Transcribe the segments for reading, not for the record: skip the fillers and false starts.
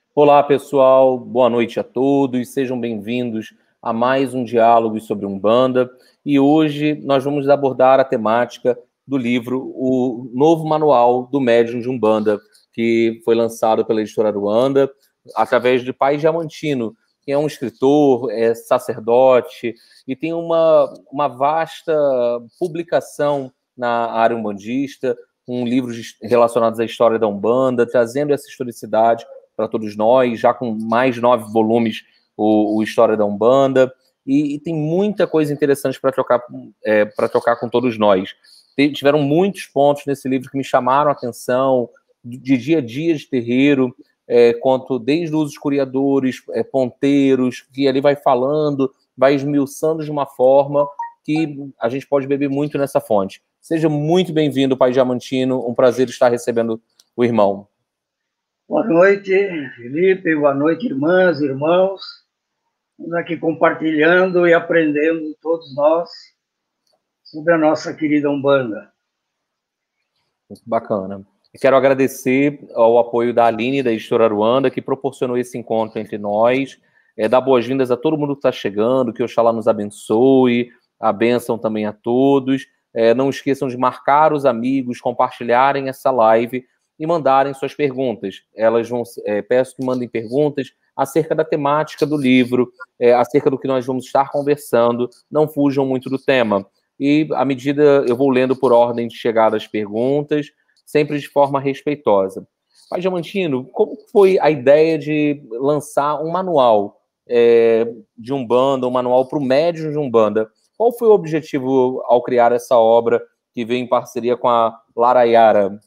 Olá, pessoal. Boa noite a todos. Sejam bem-vindos a mais um diálogo sobre Umbanda. E hoje nós vamos abordar a temática do livro O Novo Manual do Médium de Umbanda, que foi lançado pela editora Aruanda, através de Pai Diamantino, que é um escritor, é sacerdote e tem uma vasta publicação na área umbandista, com livros relacionados à história da Umbanda, trazendo essa historicidade para todos nós, já com mais 9 volumes, o História da Umbanda, e tem muita coisa interessante para trocar com todos nós. Tiveram muitos pontos nesse livro que me chamaram a atenção, de dia a dia de terreiro, quanto desde os curiadores, ponteiros, que ali vai falando, vai esmiuçando de uma forma que a gente pode beber muito nessa fonte. Seja muito bem-vindo, Pai Diamantino, um prazer estar recebendo o irmão. Boa noite, Felipe, boa noite, irmãs, irmãos. Estamos aqui compartilhando e aprendendo, todos nós, sobre a nossa querida Umbanda. Muito bacana. Quero agradecer ao apoio da Aline, da editora Aruanda, que proporcionou esse encontro entre nós. Dar boas-vindas a todo mundo que está chegando, que Oxalá nos abençoe, a bênção também a todos. Não esqueçam de marcar os amigos, compartilharem essa live e mandarem suas perguntas. Peço que mandem perguntas acerca da temática do livro, acerca do que nós vamos estar conversando. Não fujam muito do tema. E, à medida, eu vou lendo por ordem de chegada as perguntas, sempre de forma respeitosa. Pai Diamantino, como foi a ideia de lançar um manual de Umbanda, um manual para o médium de Umbanda? Qual foi o objetivo ao criar essa obra que veio em parceria com a Lara Yara?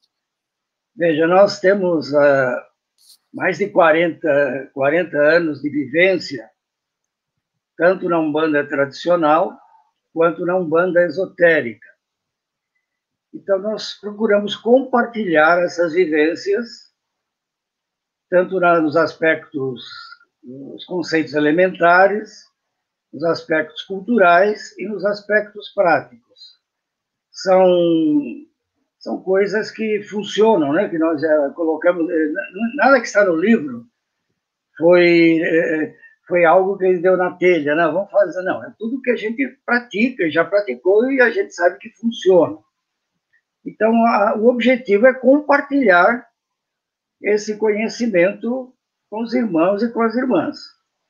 Veja, nós temos mais de 40 anos de vivência, tanto na Umbanda tradicional, quanto na Umbanda esotérica. Então, nós procuramos compartilhar essas vivências, tanto nos aspectos, nos conceitos elementares, nos aspectos culturais e nos aspectos práticos. São coisas que funcionam, né? Que nós colocamos. Nada que está no livro foi algo que ele deu na telha, né? Vamos fazer, não. É tudo que a gente pratica, já praticou e a gente sabe que funciona. Então, o objetivo é compartilhar esse conhecimento com os irmãos e com as irmãs.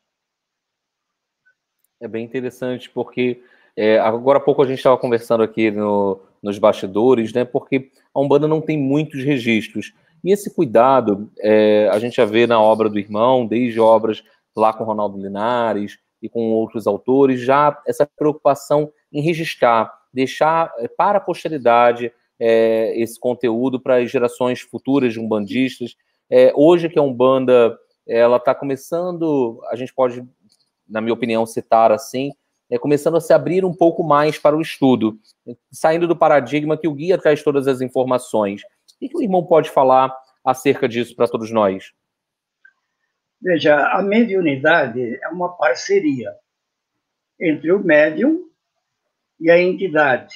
É bem interessante, porque agora há pouco a gente estava conversando aqui nos bastidores, né? Porque a Umbanda não tem muitos registros. E esse cuidado, a gente já vê na obra do irmão, desde obras lá com Ronaldo Linares e com outros autores, já essa preocupação em registrar, deixar para a posteridade esse conteúdo para as gerações futuras de umbandistas. Hoje que a Umbanda ela está começando, a gente pode, na minha opinião, citar assim, começando a se abrir um pouco mais para o estudo, saindo do paradigma que o guia traz todas as informações. O que o irmão pode falar acerca disso para todos nós? Veja, a mediunidade é uma parceria entre o médium e a entidade.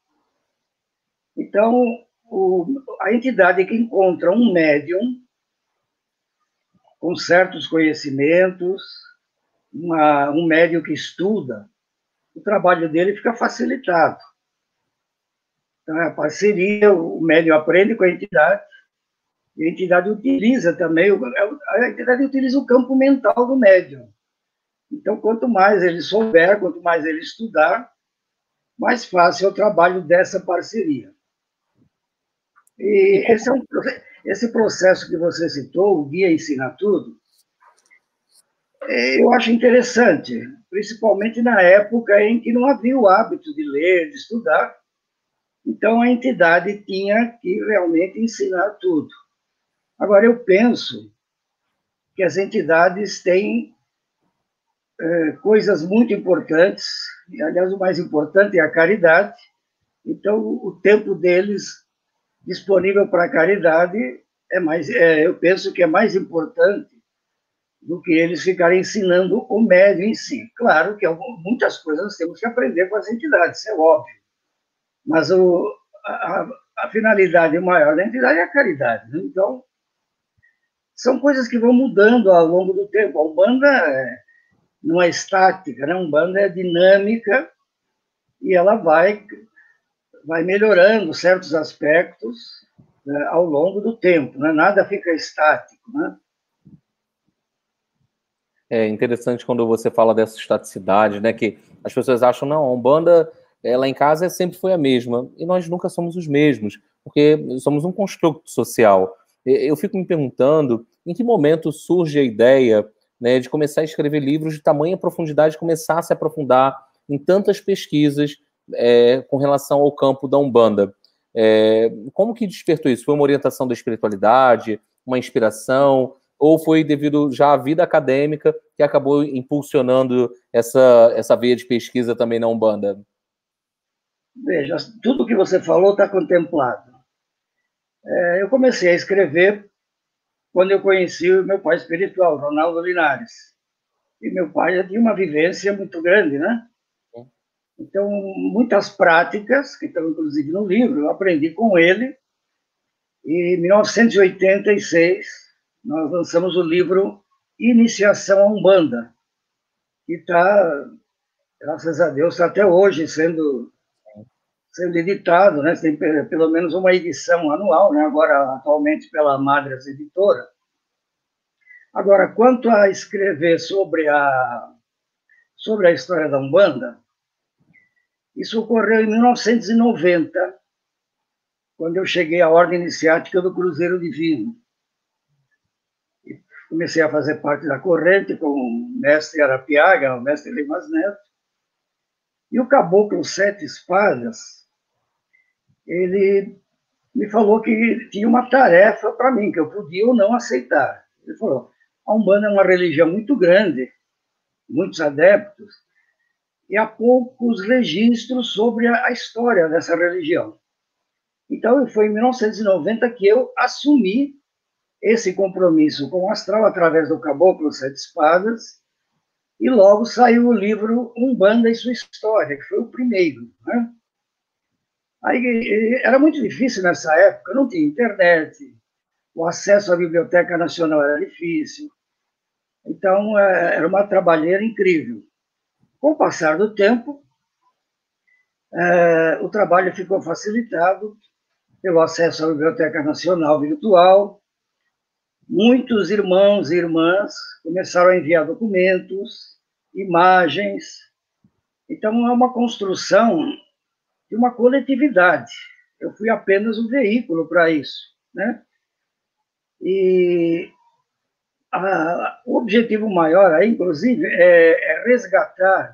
Então, a entidade que encontra um médium com certos conhecimentos, um médium que estuda, o trabalho dele fica facilitado. Então, é a parceria, o médium aprende com a entidade, e a entidade utiliza também, a entidade utiliza o campo mental do médium. Então, quanto mais ele souber, quanto mais ele estudar, mais fácil é o trabalho dessa parceria. E esse processo que você citou, o Guia Ensina Tudo, eu acho interessante, principalmente na época em que não havia o hábito de ler, de estudar. Então, a entidade tinha que realmente ensinar tudo. Agora, eu penso que as entidades têm coisas muito importantes, e, aliás, o mais importante é a caridade. Então, o tempo deles disponível para a caridade eu penso que é mais importante do que eles ficarem ensinando o médium em si. Claro que muitas coisas nós temos que aprender com as entidades, isso é óbvio. Mas a finalidade maior da entidade é a caridade. Né? Então, são coisas que vão mudando ao longo do tempo. A Umbanda não é estática, né? A Umbanda é dinâmica e ela vai melhorando certos aspectos, né, ao longo do tempo, né? Nada fica estático, né? É interessante quando você fala dessa estaticidade, né? Que as pessoas acham, não, a Umbanda, lá em casa sempre foi a mesma. E nós nunca somos os mesmos, porque somos um construto social. Eu fico me perguntando em que momento surge a ideia, né, de começar a escrever livros de tamanha profundidade, começar a se aprofundar em tantas pesquisas com relação ao campo da Umbanda. Como que despertou isso? Foi uma orientação da espiritualidade, uma inspiração, ou foi devido já à vida acadêmica que acabou impulsionando essa veia de pesquisa também na Umbanda? Veja, tudo que você falou está contemplado. Eu comecei a escrever quando eu conheci o meu pai espiritual, Ronaldo Linares. E meu pai já tinha uma vivência muito grande, né? Então, muitas práticas, que estão inclusive no livro, eu aprendi com ele. E em 1986, nós lançamos o livro Iniciação à Umbanda, que está, graças a Deus, tá até hoje sendo editado, né? Tem pelo menos uma edição anual, né? Agora, atualmente, pela Madras Editora. Agora, quanto a escrever sobre a história da Umbanda, isso ocorreu em 1990, quando eu cheguei à Ordem Iniciática do Cruzeiro Divino. E comecei a fazer parte da corrente com o mestre Arapiaga, o mestre Limas Neto. E o Caboclo Sete Espadas, ele me falou que tinha uma tarefa para mim, que eu podia ou não aceitar. Ele falou, a Umbanda é uma religião muito grande, muitos adeptos, e há poucos registros sobre a história dessa religião. Então, foi em 1990 que eu assumi esse compromisso com o astral através do Caboclo Sete Espadas, e logo saiu o livro Umbanda e Sua História, que foi o primeiro, né? Aí, era muito difícil nessa época, não tinha internet, o acesso à Biblioteca Nacional era difícil, então era uma trabalheira incrível. Com o passar do tempo, o trabalho ficou facilitado pelo acesso à Biblioteca Nacional virtual. Muitos irmãos e irmãs começaram a enviar documentos, imagens. Então, é uma construção de uma coletividade. Eu fui apenas um veículo para isso, né? E o objetivo maior, aí, inclusive, é resgatar,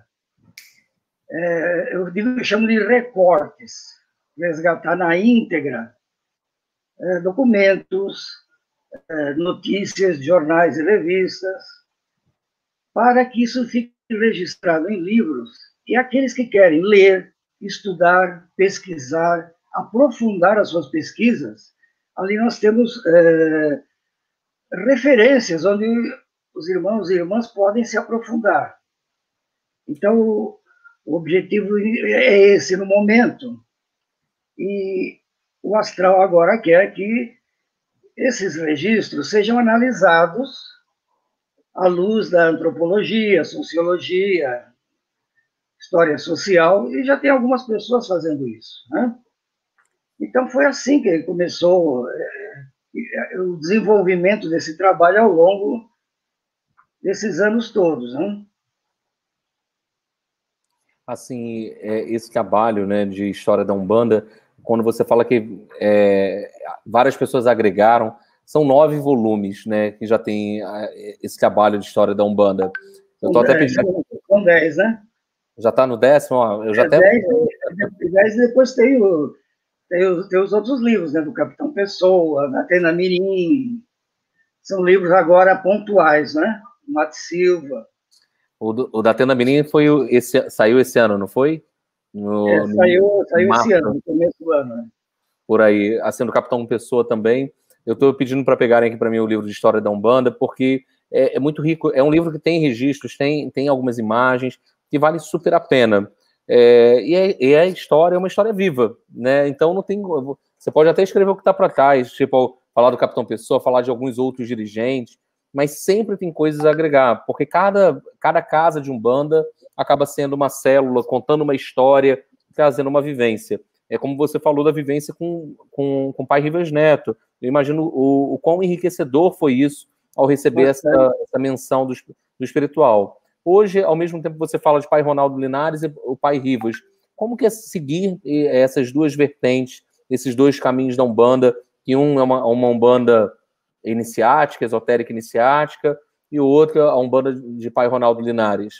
eu chamo de recortes, resgatar na íntegra documentos, notícias, jornais e revistas, para que isso fique registrado em livros, e aqueles que querem ler, estudar, pesquisar, aprofundar as suas pesquisas, ali nós temos referências onde os irmãos e irmãs podem se aprofundar. Então, o objetivo é esse no momento. E o astral agora quer que esses registros sejam analisados à luz da antropologia, sociologia, história social, e já tem algumas pessoas fazendo isso, né? Então, foi assim que começou o desenvolvimento desse trabalho ao longo desses anos todos, né? Assim, esse trabalho, né, de história da Umbanda, quando você fala que várias pessoas agregaram, são 9 volumes, né, que já tem esse trabalho de história da Umbanda. Eu tô até pedindo... São 10, né? Já está no 10º? Ó, eu já até... 10 e depois tem os outros livros, né, do Capitão Pessoa, da Atena Mirim. São livros agora pontuais, né? Mato Silva. O da Atena Mirim saiu esse ano, não foi? Saiu esse ano, no começo do ano. Né? Por aí, assim, do Capitão Pessoa também. Eu estou pedindo para pegarem aqui para mim o livro de história da Umbanda, porque é muito rico. É um livro que tem registros, tem algumas imagens, que vale super a pena. E a história é uma história viva, né? Então não tem... Você pode até escrever o que está para trás, tipo, falar do Capitão Pessoa, falar de alguns outros dirigentes, mas sempre tem coisas a agregar, porque cada casa de Umbanda acaba sendo uma célula, contando uma história, trazendo uma vivência. É como você falou da vivência com o pai Rivas Neto. Eu imagino o quão enriquecedor foi isso ao receber essa menção do espiritual. Hoje, ao mesmo tempo, você fala de pai Ronaldo Linares e o pai Rivas. Como que é seguir essas duas vertentes, esses dois caminhos da Umbanda, que um é uma Umbanda iniciática, esotérica iniciática, e o outro é a Umbanda de pai Ronaldo Linares?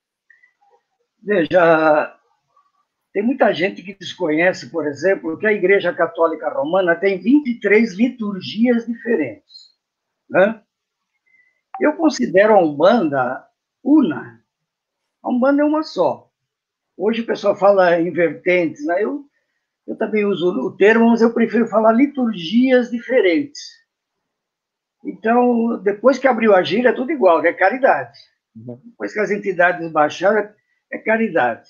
Veja, tem muita gente que desconhece, por exemplo, que a Igreja Católica Romana tem 23 liturgias diferentes, né? Eu considero a Umbanda una. A Umbanda é uma só. Hoje o pessoal fala em vertentes, né? Eu também uso o termo, mas eu prefiro falar liturgias diferentes. Então, depois que abriu a gira, é tudo igual, é caridade. Depois que as entidades baixaram, é caridade.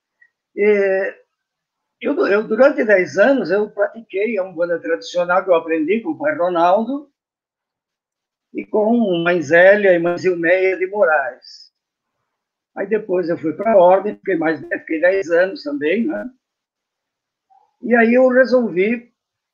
Eu, durante 10 anos, eu pratiquei a Umbanda tradicional que eu aprendi com o pai Ronaldo e com Mãe Zélia e Mãe Zilmeia de Moraes. Aí depois eu fui para a ordem, fiquei 10 anos também, né? E aí eu resolvi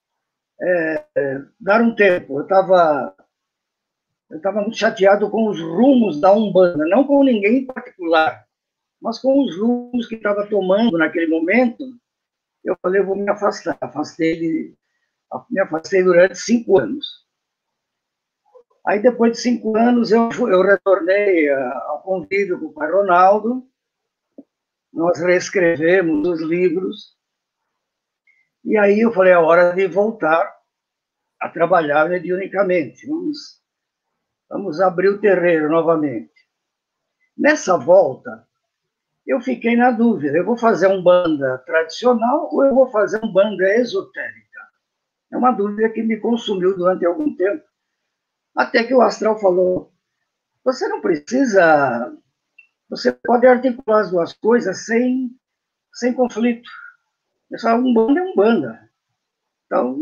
dar um tempo. Eu estava muito chateado com os rumos da Umbanda, não com ninguém em particular, mas com os rumos que estava tomando naquele momento. Eu falei, eu vou me afastar. Me afastei durante 5 anos. Aí, depois de 5 anos, eu retornei ao convívio com o pai Ronaldo, nós reescrevemos os livros, e aí eu falei, é hora de voltar a trabalhar mediunicamente, vamos abrir o terreiro novamente. Nessa volta, eu fiquei na dúvida, eu vou fazer Umbanda tradicional ou eu vou fazer Umbanda esotérica? É uma dúvida que me consumiu durante algum tempo, até que o astral falou, você não precisa, você pode articular as duas coisas sem conflito. Eu falo, Umbanda é Umbanda. Então,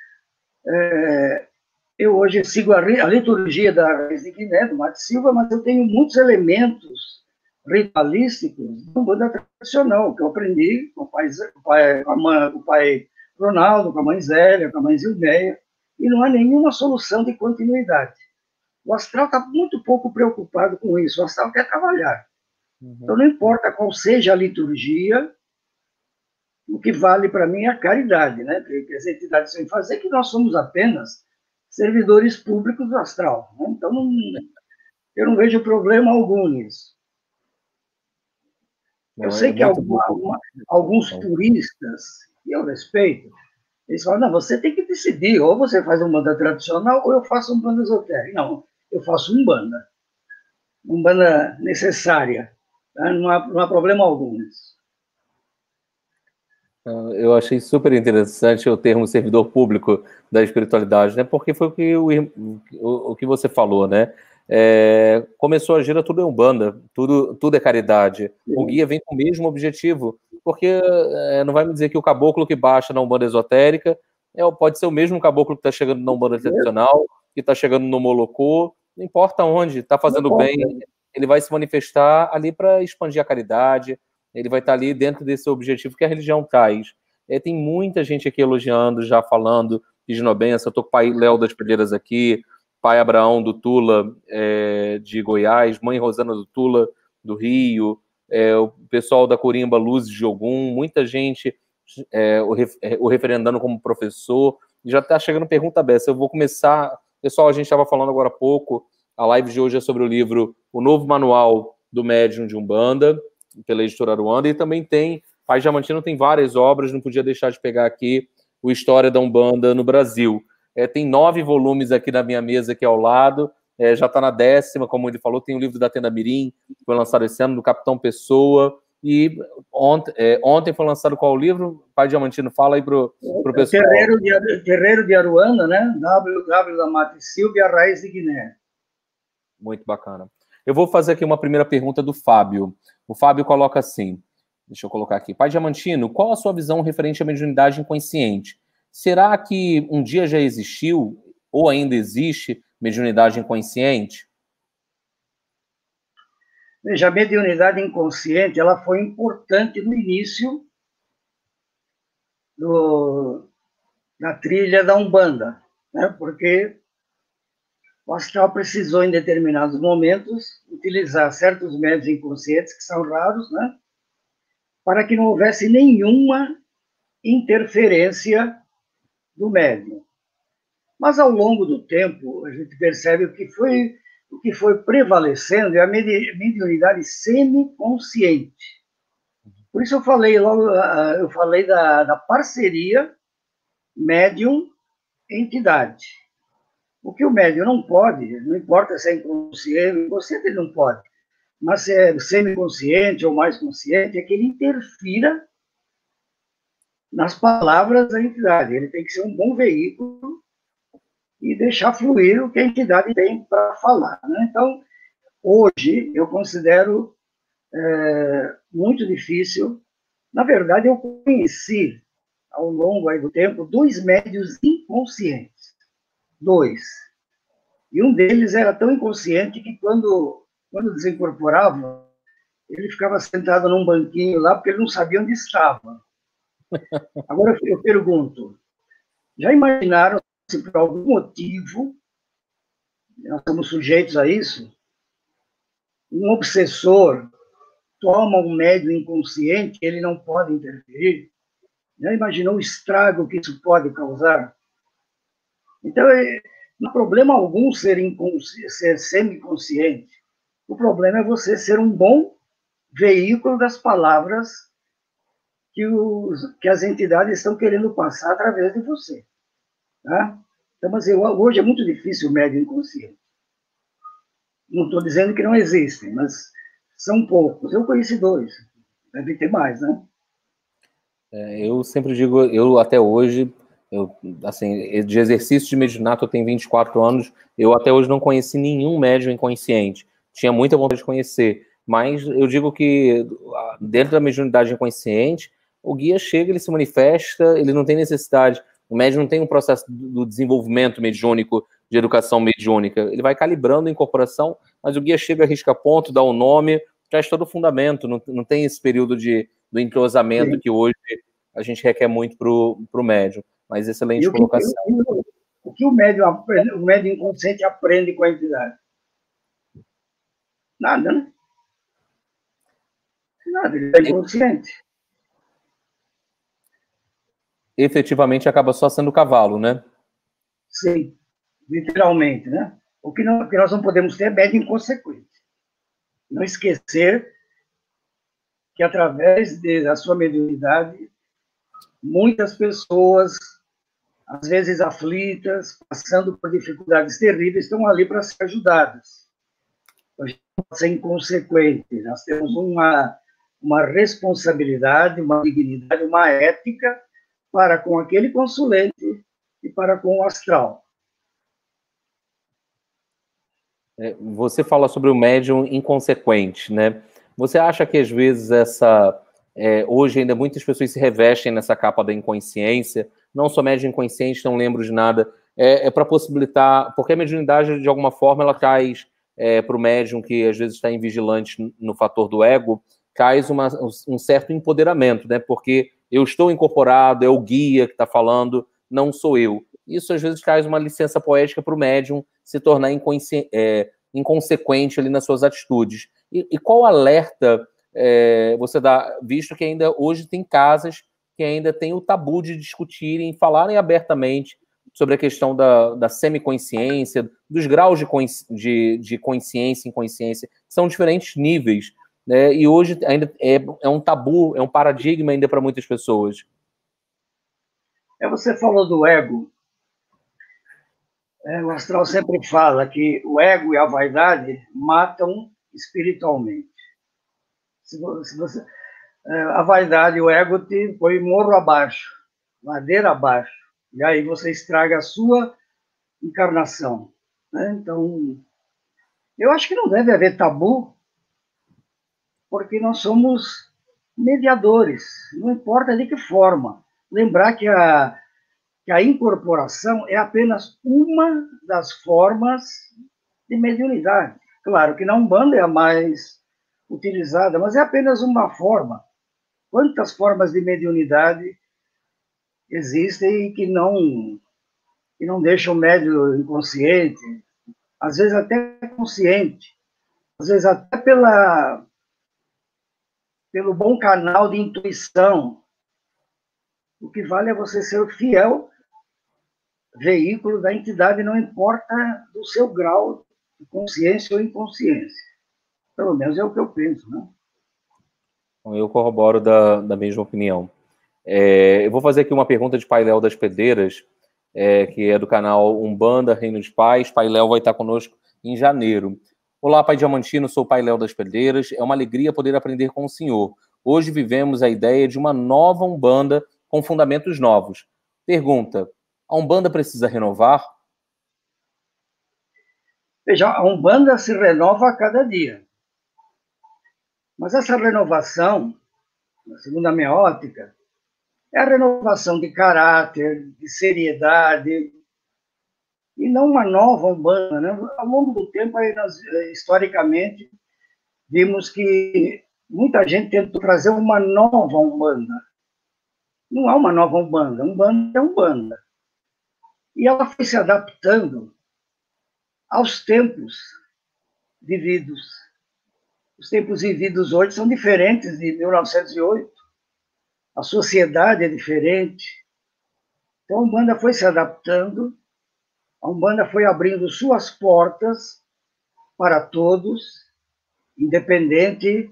eu hoje sigo a liturgia da Raiz de Guiné, do Mate Silva, mas eu tenho muitos elementos ritualísticos da Umbanda tradicional, que eu aprendi com o pai Ronaldo, com a mãe Zélia, com a mãe Zilmeia, e não há nenhuma solução de continuidade. O astral está muito pouco preocupado com isso, o astral quer trabalhar. Então, não importa qual seja a liturgia, o que vale para mim é a caridade, né? Que as entidades têm que fazer, que nós somos apenas servidores públicos do astral. Né? Então, eu não vejo problema algum nisso. Eu sei que alguns puristas, e eu respeito, eles falam, não, você tem que decidir, ou você faz uma banda tradicional, ou eu faço uma banda esotérica. Não, eu faço uma banda necessária, tá? Não há problema algum nisso. Eu achei super interessante o termo servidor público da espiritualidade, né? Porque foi o que você falou, né? Começou a gira, tudo é Umbanda, tudo é caridade. O guia vem com o mesmo objetivo, porque não vai me dizer que o caboclo que baixa na Umbanda esotérica pode ser o mesmo caboclo que está chegando na Umbanda tradicional, que está chegando no Molocô, não importa onde, está fazendo bem, ele vai se manifestar ali para expandir a caridade, ele vai estar ali dentro desse objetivo que a religião traz. Tem muita gente aqui elogiando, já falando, pedindo benção. Eu estou com o pai Léo das Pedreiras aqui, pai Abraão do Tula, de Goiás, mãe Rosana do Tula, do Rio, o pessoal da Corimba Luzes de Ogum, muita gente o referendando como professor. Já está chegando pergunta aberta. Eu vou começar... Pessoal, a gente estava falando agora há pouco, a live de hoje é sobre o livro O Novo Manual do Médium de Umbanda, pela editora Aruanda, e também tem, Pai Diamantino tem várias obras, não podia deixar de pegar aqui o História da Umbanda no Brasil. Tem 9 volumes aqui na minha mesa aqui ao lado, já está na 10ª, como ele falou, tem o livro da Tenda Mirim, que foi lançado esse ano, do Capitão Pessoa, e ontem foi lançado qual livro? Pai Diamantino, fala aí pro pessoal. Terreiro de Aruanda, né? W da Mate Silva e a Raiz de Guiné. Muito bacana. Eu vou fazer aqui uma primeira pergunta do Fábio. O Fábio coloca assim, deixa eu colocar aqui. Pai Diamantino, qual a sua visão referente à mediunidade inconsciente? Será que um dia já existiu Ou ainda existe mediunidade inconsciente? Veja, a mediunidade inconsciente ela foi importante no início da trilha da Umbanda, né? Porque o astral precisou, em determinados momentos, utilizar certos médios inconscientes, que são raros, né? Para que não houvesse nenhuma interferência do médium. Mas, ao longo do tempo, a gente percebe o que foi prevalecendo é a mediunidade semiconsciente. Por isso eu falei da parceria médium-entidade. O que o médium não pode, não importa se é inconsciente ele não pode, mas se é semiconsciente ou mais consciente, é que ele interfira nas palavras da entidade. Ele tem que ser um bom veículo e deixar fluir o que a entidade tem para falar, né? Então, hoje, eu considero muito difícil. Na verdade, eu conheci, ao longo do tempo, 2 médios inconscientes. 2. E um deles era tão inconsciente que, quando desincorporava, ele ficava sentado num banquinho lá, porque ele não sabia onde estava. Agora, eu pergunto, já imaginaram se por algum motivo, nós estamos sujeitos a isso, um obsessor toma um médium inconsciente, ele não pode interferir? Já imaginou o estrago que isso pode causar? Então, não há problema algum ser semiconsciente. O problema é você ser um bom veículo das palavras que as entidades estão querendo passar através de você. Tá? Então, mas hoje é muito difícil o médium inconsciente. Não estou dizendo que não existem, mas são poucos. Eu conheci 2. Deve ter mais, né? Eu sempre digo, eu até hoje, assim, de exercício de mediunato eu tenho 24 anos, eu até hoje não conheci nenhum médium inconsciente. Tinha muita vontade de conhecer, mas eu digo que dentro da mediunidade inconsciente, o guia chega, ele se manifesta, ele não tem necessidade, o médium não tem um processo do desenvolvimento mediúnico, de educação mediúnica, ele vai calibrando a incorporação, mas o guia chega, arrisca ponto, dá um nome, traz todo o fundamento, não tem esse período do entrosamento Sim. que hoje a gente requer muito para o médium. Mas excelente colocação. O que o médium inconsciente aprende com a entidade? Nada, né? Nada, ele é inconsciente. Efetivamente acaba só sendo cavalo, né? Sim, literalmente, né? O que nós não podemos ter é médium inconsequente. Não esquecer que, através da sua mediunidade, muitas pessoas, às vezes aflitas, passando por dificuldades terríveis, estão ali para ser ajudadas. A gente não pode ser inconsequente. Nós temos uma responsabilidade, uma dignidade, uma ética para com aquele consulente e para com o astral. Você fala sobre o médium inconsequente, né? Você acha que, às vezes, hoje ainda muitas pessoas se revestem nessa capa da inconsciência, não sou médium inconsciente, não lembro de nada, para possibilitar, porque a mediunidade, de alguma forma, ela traz para o médium que, às vezes, está invigilante no fator do ego, traz um certo empoderamento, né? Porque eu estou incorporado, é o guia que está falando, não sou eu. Isso, às vezes, traz uma licença poética para o médium se tornar inconsequente ali nas suas atitudes. E qual alerta você dá, visto que ainda hoje tem casas que ainda tem o tabu de discutirem, falarem abertamente sobre a questão da semiconsciência, dos graus de consciência e inconsciência, são diferentes níveis, né? E hoje ainda é um tabu, é um paradigma ainda para muitas pessoas. Você falou do ego. O astral sempre fala que o ego e a vaidade matam espiritualmente. A vaidade e o ego te põe morro abaixo, ladeira abaixo, e aí você estraga a sua encarnação, né? Então, eu acho que não deve haver tabu, porque nós somos mediadores, não importa de que forma. Lembrar que que a incorporação é apenas uma das formas de mediunidade. Claro que na Umbanda é a mais utilizada, mas é apenas uma forma. Quantas formas de mediunidade existem que não deixam o médium inconsciente, às vezes até consciente, às vezes até pelo bom canal de intuição. O que vale é você ser fiel veículo da entidade, não importa do seu grau de consciência ou inconsciência. Pelo menos é o que eu penso, né? Eu corroboro da mesma opinião. Eu vou fazer aqui uma pergunta de Pai Léo das Pedreiras, que é do canal Umbanda, Reino de Paz. Pai Léo vai estar conosco em janeiro. Olá, Pai Diamantino, sou o Pai Léo das Pedreiras. É uma alegria poder aprender com o senhor. Hoje vivemos a ideia de uma nova Umbanda com fundamentos novos. Pergunta, a Umbanda precisa renovar? Veja, a Umbanda se renova a cada dia. Mas essa renovação, segundo a minha ótica, é a renovação de caráter, de seriedade, e não uma nova Umbanda, né? Ao longo do tempo, aí nós, historicamente, vimos que muita gente tentou trazer uma nova Umbanda. Não há uma nova Umbanda. Umbanda é Umbanda. E ela foi se adaptando aos tempos vividos. Os tempos vividos hoje são diferentes de 1908. A sociedade é diferente. Então, a Umbanda foi se adaptando, a Umbanda foi abrindo suas portas para todos, independente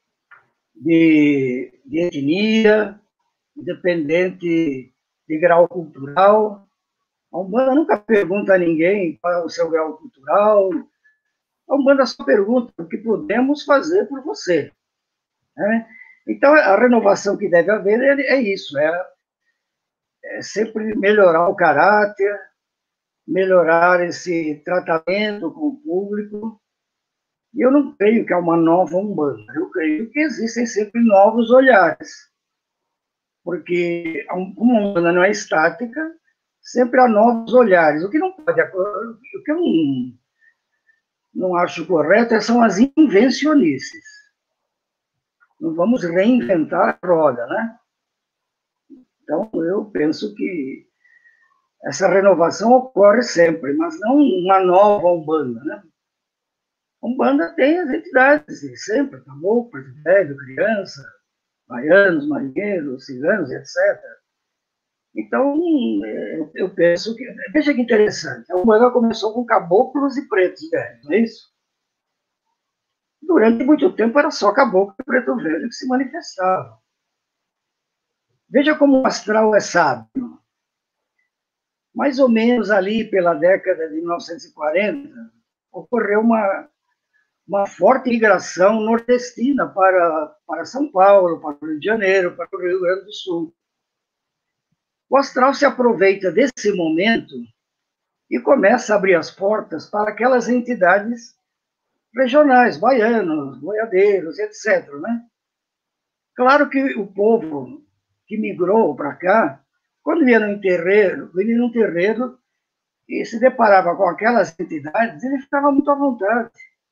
de etnia, independente de grau cultural. A Umbanda nunca pergunta a ninguém qual é o seu grau cultural. A Umbanda só pergunta o que podemos fazer por você. Né? Então, a renovação que deve haver é isso, é sempre melhorar o caráter, melhorar esse tratamento com o público. E eu não creio que é uma nova Umbanda, eu creio que existem sempre novos olhares. Porque como a Umbanda não é estática, sempre há novos olhares. O que não pode, o que eu não acho correto são as invencionices. Não vamos reinventar a roda, né? Então, eu penso que essa renovação ocorre sempre, mas não uma nova Umbanda, né? Umbanda tem as entidades, sempre, caboclo, velho, criança, baianos, marinheiros, ciganos, etc. Então, eu penso que... Veja que interessante, a Umbanda começou com caboclos e pretos velhos, não é isso? Durante muito tempo era só caboclo e preto velho que se manifestavam. Veja como o astral é sábio. Mais ou menos ali pela década de 1940, ocorreu uma forte migração nordestina para São Paulo, para o Rio de Janeiro, para o Rio Grande do Sul. O astral se aproveita desse momento e começa a abrir as portas para aquelas entidades regionais, baianos, boiadeiros, etc. Né? Claro que o povo que migrou para cá, quando ia num terreiro e se deparava com aquelas entidades, ele ficava muito à vontade.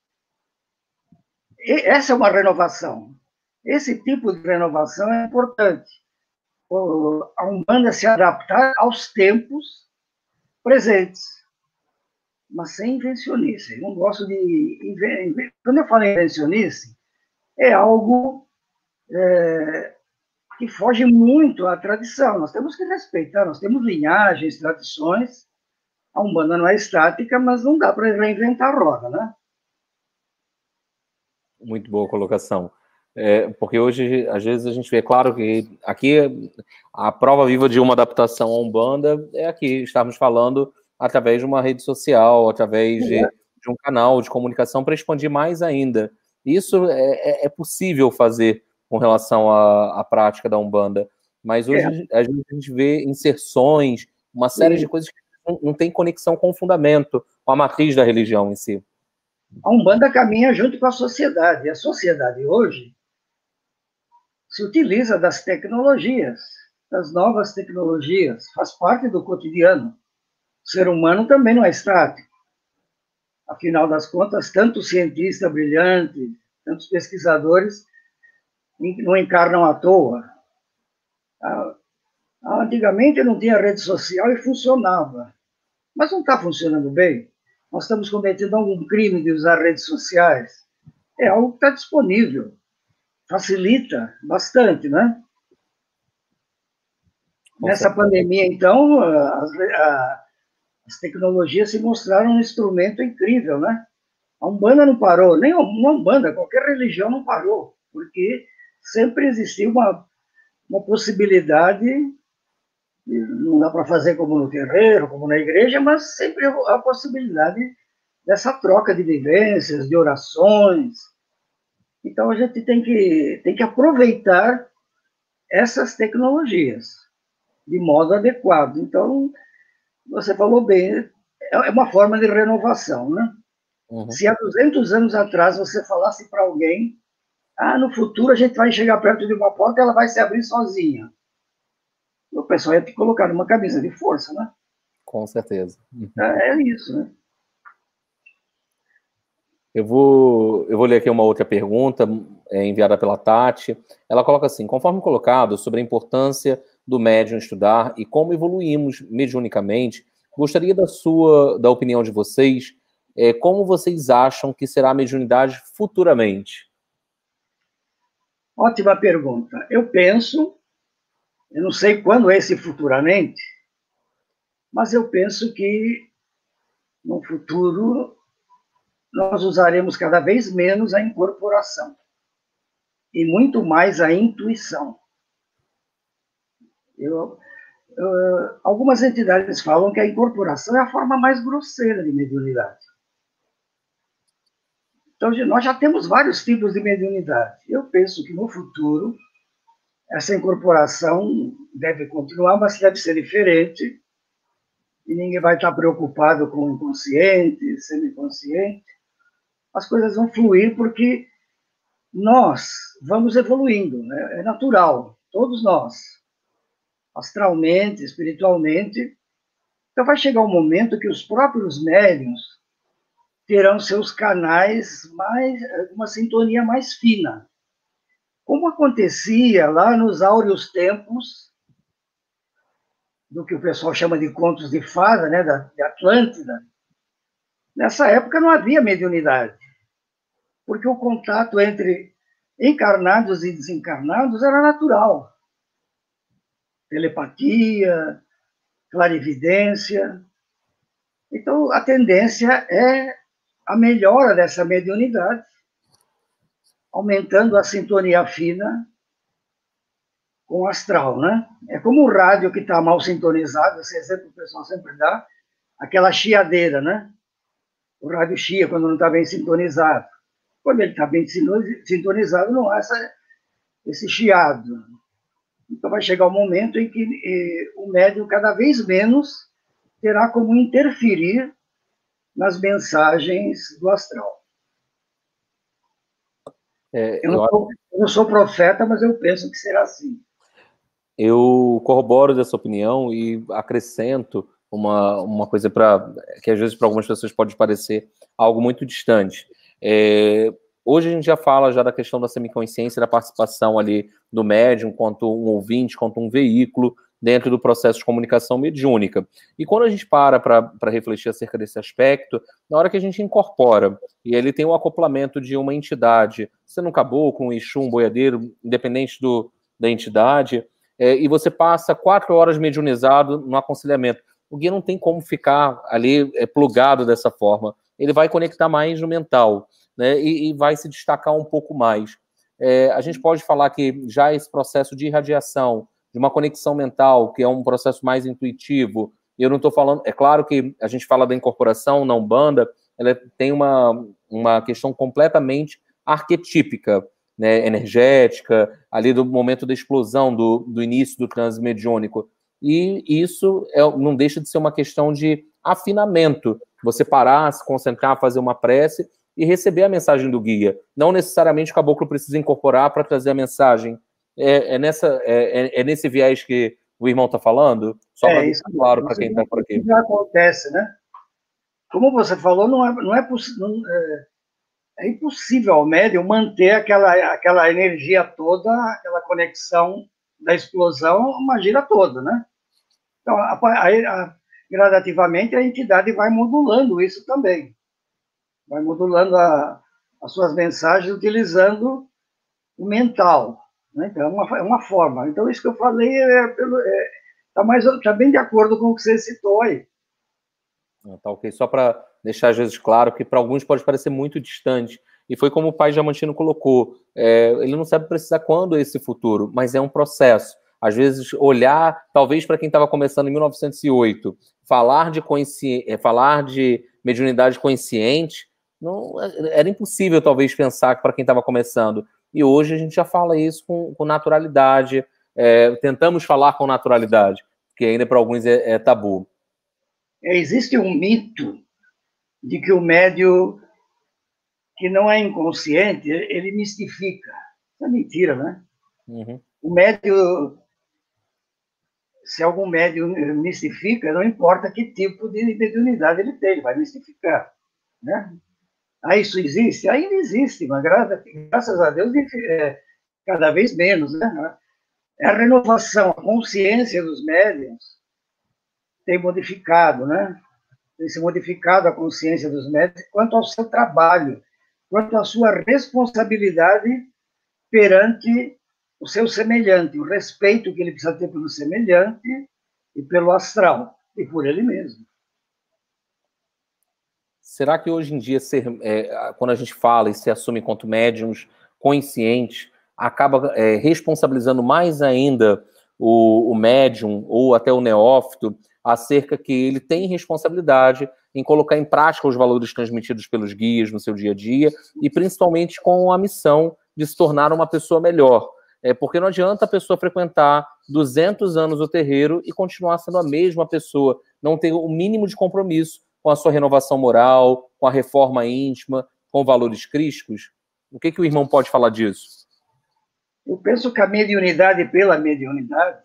E essa é uma renovação. Esse tipo de renovação é importante. A Umbanda se adaptar aos tempos presentes, mas sem invencionice. Eu não gosto de... Quando eu falo invencionice, é algo que foge muito à tradição. Nós temos que respeitar, nós temos linhagens, tradições. A Umbanda não é estática, mas não dá para reinventar a roda, né? Muito boa colocação. Porque hoje, às vezes, a gente vê, claro que aqui a prova viva de uma adaptação à Umbanda é aqui, estarmos falando através de uma rede social, através de um canal de comunicação para expandir mais ainda. Isso é possível fazer com relação à prática da Umbanda, mas hoje a gente vê inserções, uma série de coisas que não tem conexão com o fundamento, com a matriz da religião em si. A Umbanda caminha junto com a sociedade. A sociedade hoje se utiliza das tecnologias. das novas tecnologias, faz parte do cotidiano. O ser humano também não é estático. Afinal das contas, tantos cientistas brilhantes, tantos pesquisadores não encarnam à toa. Antigamente não tinha rede social e funcionava, mas não está funcionando bem. Nós estamos cometendo algum crime de usar redes sociais. É algo que está disponível, facilita bastante, né? Nessa pandemia, então, as tecnologias se mostraram um instrumento incrível, né? A Umbanda não parou, nem a Umbanda, qualquer religião não parou, porque sempre existiu uma possibilidade, não dá para fazer como no terreiro, como na igreja, mas sempre a possibilidade dessa troca de vivências, de orações. Então, a gente tem que aproveitar essas tecnologias de modo adequado. Então, você falou bem, é uma forma de renovação, né? Uhum. Se há 200 anos atrás você falasse para alguém, no futuro a gente vai chegar perto de uma porta e ela vai se abrir sozinha, o pessoal ia te colocar numa camisa de força, né? Com certeza. É isso, né? Eu vou ler aqui uma outra pergunta enviada pela Tati. Ela coloca assim: conforme colocado sobre a importância do médium estudar e como evoluímos mediunicamente, gostaria da opinião de vocês, como vocês acham que será a mediunidade futuramente? Ótima pergunta. Eu não sei quando é esse futuramente, mas eu penso que no futuro nós usaremos cada vez menos a incorporação e muito mais a intuição. Algumas entidades falam que a incorporação é a forma mais grosseira de mediunidade. Então, nós já temos vários tipos de mediunidade. Eu penso que no futuro essa incorporação deve continuar, mas deve ser diferente, e ninguém vai estar preocupado com o consciente, semiconsciente. As coisas vão fluir porque nós vamos evoluindo, né? É natural, todos nós, astralmente, espiritualmente. Então vai chegar um momento que os próprios médiuns terão seus canais uma sintonia mais fina, como acontecia lá nos áureos tempos do que o pessoal chama de contos de fada, né, de Atlântida. Nessa época não havia mediunidade, porque o contato entre encarnados e desencarnados era natural. Telepatia, clarividência. Então, a tendência é a melhora dessa mediunidade, aumentando a sintonia fina com o astral, né? É como o rádio que está mal sintonizado, esse exemplo o pessoal sempre dá, aquela chiadeira, né? O rádio chia quando não está bem sintonizado. Quando ele está bem sintonizado, não há esse chiado. Então vai chegar um momento em que o médium cada vez menos terá como interferir nas mensagens do astral. Eu não sou profeta, mas eu penso que será assim. Eu corroboro dessa opinião e acrescento uma coisa que às vezes para algumas pessoas pode parecer algo muito distante. Hoje a gente já fala da questão da semiconsciência, da participação ali do médium, quanto um ouvinte, quanto um veículo, dentro do processo de comunicação mediúnica. E quando a gente para refletir acerca desse aspecto, na hora que a gente incorpora, e ele tem um acoplamento de uma entidade, sendo um caboclo, um exu, um boiadeiro, independente da entidade, e você passa 4 horas mediunizado no aconselhamento, o guia não tem como ficar ali plugado dessa forma. Ele vai conectar mais no mental, né, e vai se destacar um pouco mais. A gente pode falar que já esse processo de irradiação, de uma conexão mental, que é um processo mais intuitivo, eu não estou falando... É claro que a gente fala da incorporação na Umbanda, ela tem uma questão completamente arquetípica, né, energética, ali do momento da explosão, do início do transe mediúnico. E isso não deixa de ser uma questão de afinamento. Você parar, se concentrar, fazer uma prece e receber a mensagem do guia. Não necessariamente o caboclo precisa incorporar para trazer a mensagem. É nesse viés que o irmão está falando? Só para isso deixar claro para quem está por aqui. Isso já acontece, né? Como você falou, é impossível ao médium manter aquela energia toda, aquela conexão da explosão, uma gira toda, né? Então, gradativamente, a entidade vai modulando isso também. Vai modulando as suas mensagens utilizando o mental, né? Então, é uma forma. Então, isso que eu falei tá bem de acordo com o que você citou aí. Tá ok. Só para deixar às vezes claro que para alguns pode parecer muito distante. E foi como o pai Diamantino colocou. Ele não sabe precisar quando é esse futuro, mas é um processo. Às vezes, olhar, talvez para quem estava começando em 1908, falar de mediunidade consciente, não, era impossível, talvez, pensar para quem estava começando. E hoje a gente já fala isso com naturalidade, tentamos falar com naturalidade, que ainda para alguns é tabu. Existe um mito de que o médium que não é inconsciente, ele mistifica. Isso é mentira, né? Uhum. O médium, se algum médium mistifica, não importa que tipo de mediunidade ele tem, ele vai mistificar, né? Isso existe? Ainda existe, mas graças a Deus cada vez menos, né? A renovação, a consciência dos médiums tem modificado, né? Tem se modificado a consciência dos médiums quanto ao seu trabalho, quanto à sua responsabilidade perante o seu semelhante, o respeito que ele precisa ter pelo semelhante e pelo astral, e por ele mesmo. Será que hoje em dia, quando a gente fala e se assume enquanto médiums conscientes, acaba responsabilizando mais ainda o médium ou até o neófito acerca que ele tem responsabilidade em colocar em prática os valores transmitidos pelos guias no seu dia a dia e principalmente com a missão de se tornar uma pessoa melhor? Porque não adianta a pessoa frequentar 200 anos o terreiro e continuar sendo a mesma pessoa, não ter o mínimo de compromisso com a sua renovação moral, com a reforma íntima, com valores crísticos? O que o irmão pode falar disso? Eu penso que a mediunidade pela mediunidade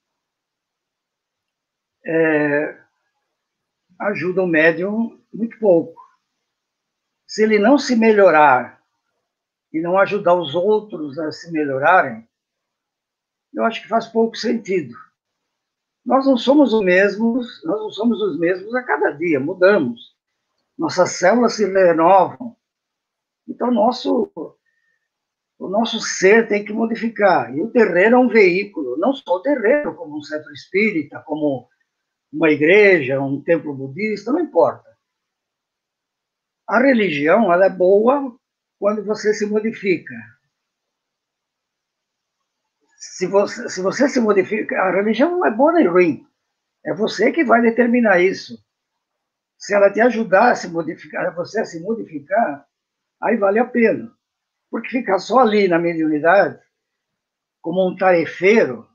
ajuda o médium muito pouco. Se ele não se melhorar e não ajudar os outros a se melhorarem, eu acho que faz pouco sentido. Nós não somos os mesmos a cada dia, mudamos. Nossas células se renovam. Então, o nosso ser tem que modificar. E o terreiro é um veículo, não só o terreiro, como um centro espírita, como uma igreja, um templo budista, não importa. A religião, ela é boa quando você se modifica. Se você se modifica, a religião não é boa nem ruim. É você que vai determinar isso. Se ela te ajudar a se modificar, você a se modificar, aí vale a pena. Porque ficar só ali na mediunidade, como um tarefeiro,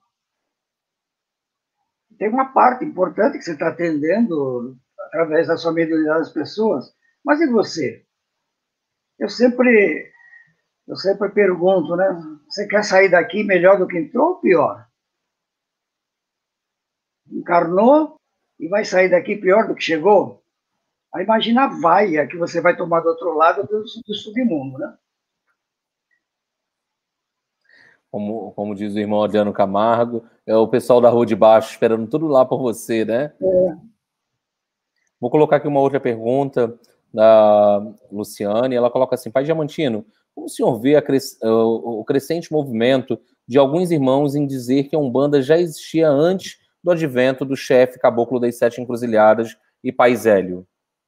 tem uma parte importante que você está atendendo através da sua mediunidade das pessoas. Mas e você? Eu sempre pergunto, né? Você quer sair daqui melhor do que entrou ou pior? Encarnou e vai sair daqui pior do que chegou? Aí imagina a vaia que você vai tomar do outro lado do submundo, né? Como diz o irmão Adriano Camargo, é o pessoal da Rua de Baixo esperando tudo lá por você, né? Vou colocar aqui uma outra pergunta da Luciane. Ela coloca assim: Pai Diamantino, como o senhor vê o crescente movimento de alguns irmãos em dizer que a Umbanda já existia antes do advento do chefe caboclo das 7 encruzilhadas e Pai Zélio?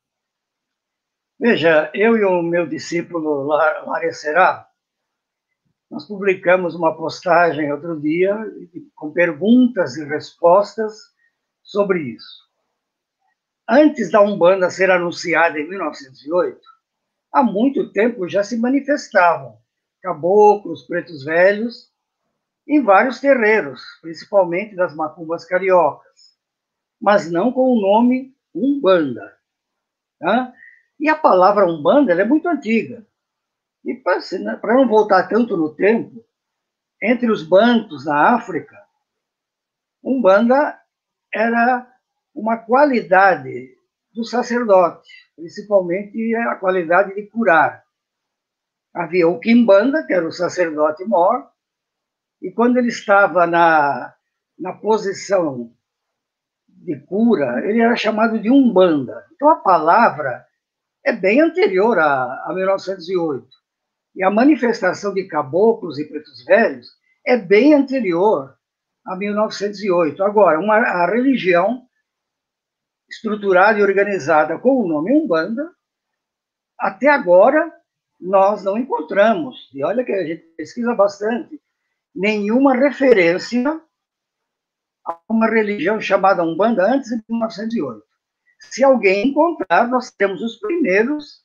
Veja, eu e o meu discípulo Larecerá, nós publicamos uma postagem outro dia com perguntas e respostas sobre isso. Antes da Umbanda ser anunciada em 1908, há muito tempo já se manifestavam caboclos, pretos velhos, em vários terreiros, principalmente das macumbas cariocas, mas não com o nome Umbanda. Tá? E a palavra Umbanda é muito antiga. E para não voltar tanto no tempo, entre os bantos na África, Umbanda era uma qualidade do sacerdote, principalmente a qualidade de curar. Havia o quimbanda, que era o sacerdote mor, e quando ele estava na posição de cura, ele era chamado de umbanda. Então a palavra é bem anterior a 1908. E a manifestação de caboclos e pretos velhos é bem anterior a 1908. Agora, a religião estruturada e organizada com o nome Umbanda, até agora nós não encontramos, e olha que a gente pesquisa bastante, nenhuma referência a uma religião chamada Umbanda antes de 1908. Se alguém encontrar, nós temos os primeiros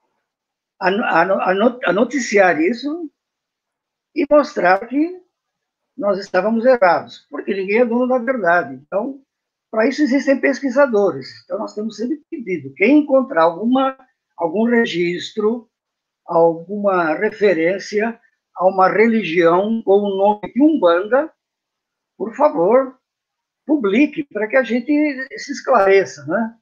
a noticiar isso e mostrar que nós estávamos errados, porque ninguém é dono da verdade. Então, para isso existem pesquisadores. Então, nós temos sempre pedido, quem encontrar algum registro, alguma referência a uma religião com o nome de Umbanda, por favor, publique, para que a gente se esclareça, né?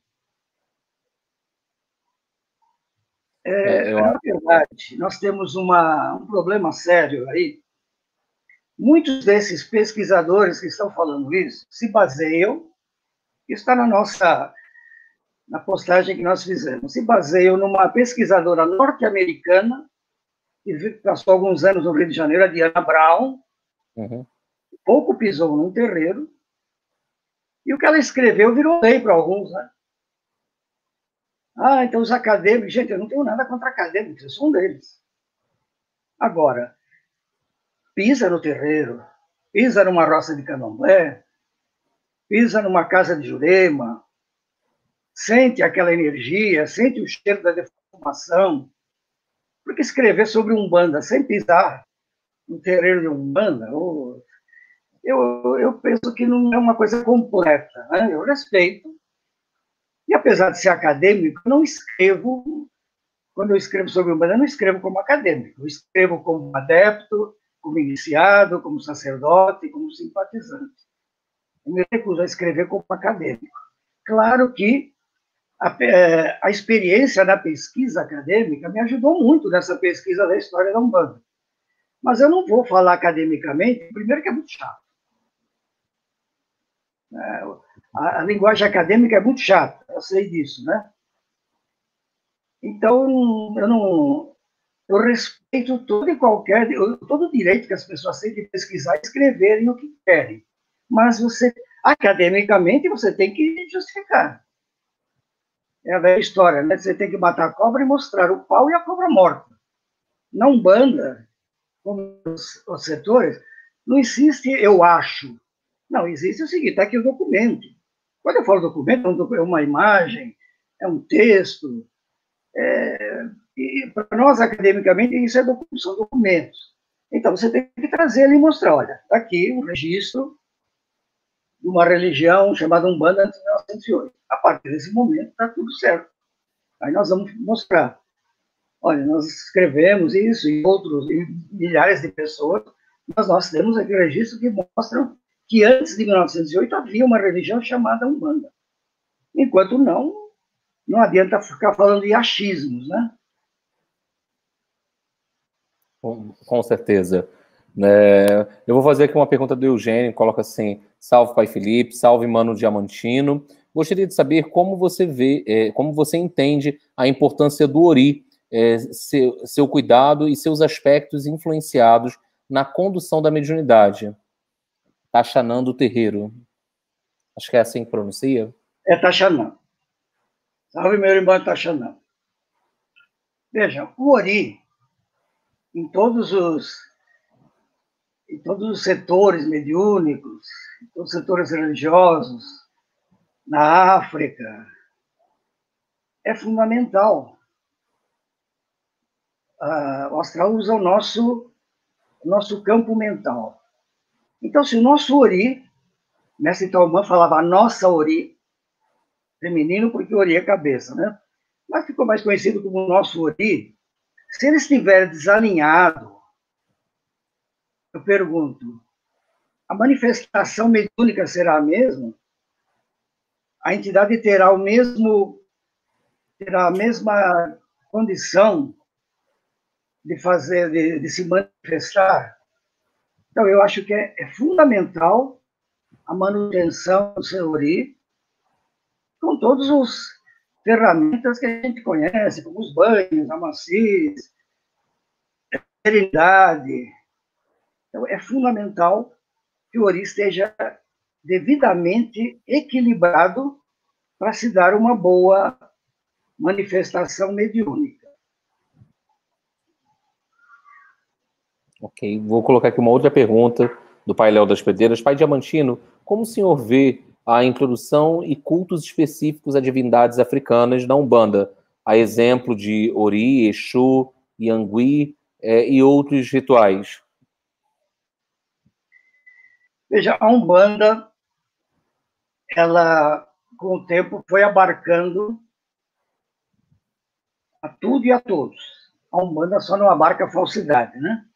Na verdade, nós temos um problema sério aí. Muitos desses pesquisadores que estão falando isso se baseiam, está na postagem que nós fizemos, se baseiam numa pesquisadora norte-americana, que passou alguns anos no Rio de Janeiro, a Diana Brown, pouco pisou num terreiro, e o que ela escreveu virou lei para alguns, né? Então os acadêmicos, gente, eu não tenho nada contra acadêmicos, eu sou um deles. Agora, pisa no terreiro, pisa numa roça de candomblé, pisa numa casa de Jurema, sente aquela energia, sente o cheiro da defumação, porque escrever sobre Umbanda sem pisar no terreiro de Umbanda, eu penso que não é uma coisa completa, né? Eu respeito, e apesar de ser acadêmico, eu não escrevo, quando eu escrevo sobre Umbanda, eu não escrevo como acadêmico, eu escrevo como adepto, como iniciado, como sacerdote, como simpatizante. Eu me recuso a escrever como acadêmico. Claro que a experiência da pesquisa acadêmica me ajudou muito nessa pesquisa da história da Umbanda. Mas eu não vou falar academicamente, primeiro que é muito chato. A linguagem acadêmica é muito chata, eu sei disso, né? Então, eu respeito todo o direito que as pessoas têm de pesquisar e escreverem o que querem. Mas academicamente, você tem que justificar. É a velha história, né? Você tem que matar a cobra e mostrar o pau e a cobra morta. Na Umbanda, como os setores, não existe eu acho. Não, existe o seguinte, está aqui o documento. Quando eu falo documento, é uma imagem, é um texto. E para nós, academicamente, isso são documentos. Então, você tem que trazer ali e mostrar, olha, está aqui o registro de uma religião chamada Umbanda antes de 1908. A partir desse momento, está tudo certo. Aí nós vamos mostrar. Olha, nós escrevemos isso e milhares de pessoas, mas nós temos aqui registros que mostram que antes de 1908 havia uma religião chamada Umbanda. Enquanto não adianta ficar falando de achismos, né? Com certeza. Eu vou fazer aqui uma pergunta do Eugênio, coloca assim, salve Pai Felipe, salve Mano Diamantino. Gostaria de saber como você vê, como você entende a importância do Ori, seu cuidado e seus aspectos influenciados na condução da mediunidade. Taxanã do Terreiro. Acho que é assim que pronuncia. É Taxanã. Salve, meu irmão Taxanã. Veja, o Ori, em todos os setores mediúnicos, em todos os setores religiosos, na África, é fundamental. O astral usa o nosso campo mental. Então, se o nosso Ori, Mestre Taumã falava a nossa Ori, feminino porque Ori é cabeça, né? Mas ficou mais conhecido como o nosso Ori. Se ele estiver desalinhado, eu pergunto, a manifestação mediúnica será a mesma, a entidade terá a mesma condição de fazer, de se manifestar. Então, eu acho que é fundamental a manutenção do senhori, com todas as ferramentas que a gente conhece, como os banhos, a maciez, a serenidade. Então, é fundamental que o ori esteja devidamente equilibrado para se dar uma boa manifestação mediúnica. Ok, vou colocar aqui uma outra pergunta do Pai Léo das Pedreiras. Pai Diamantino, como o senhor vê a introdução e cultos específicos a divindades africanas na Umbanda, a exemplo de Ori, Exu, Iangui e outros rituais? Veja, a Umbanda, ela, com o tempo, foi abarcando a tudo e a todos. A Umbanda só não abarca a falsidade, né?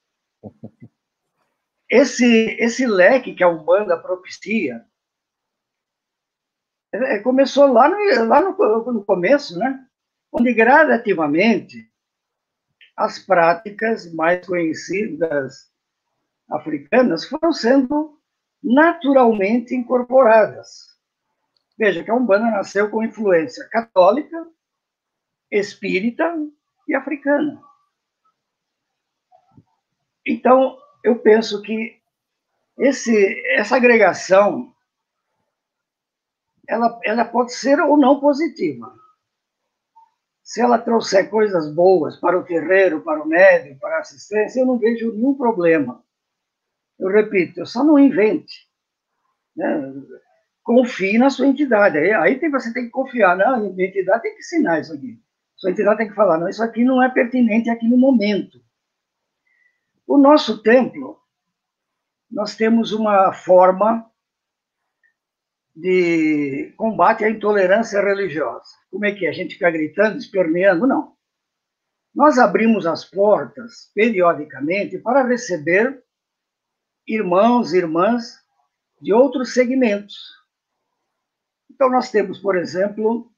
Esse leque que a Umbanda propicia começou lá no começo, né? Onde gradativamente as práticas mais conhecidas africanas foram sendo naturalmente incorporadas. Veja que a Umbanda nasceu com influência católica, espírita e africana. Então, eu penso que essa agregação ela pode ser ou não positiva. Se ela trouxer coisas boas para o terreiro, para o médium, para a assistência, eu não vejo nenhum problema. Eu repito, eu só não invente. Né? Confie na sua entidade. Aí você tem que confiar. Não, a entidade tem que ensinar isso aqui. Sua entidade tem que falar, não, isso aqui não é pertinente aqui no momento. O nosso templo, nós temos uma forma de combate à intolerância religiosa. Como é que é? A gente fica gritando, esperneando? Não. Nós abrimos as portas, periodicamente, para receber irmãos e irmãs de outros segmentos. Então, nós temos, por exemplo,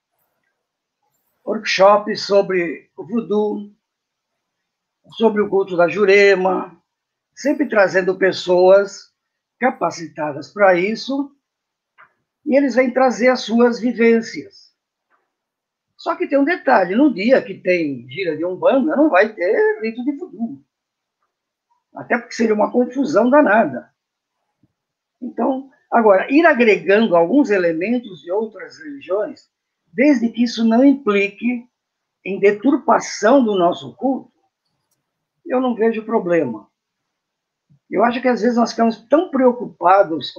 workshops sobre o voodoo, sobre o culto da Jurema, sempre trazendo pessoas capacitadas para isso, e eles vêm trazer as suas vivências. Só que tem um detalhe, no dia que tem gira de Umbanda, não vai ter rito de voodoo. Até porque seria uma confusão danada. Então, agora, ir agregando alguns elementos de outras religiões, desde que isso não implique em deturpação do nosso culto, eu não vejo problema. Eu acho que às vezes nós ficamos tão preocupados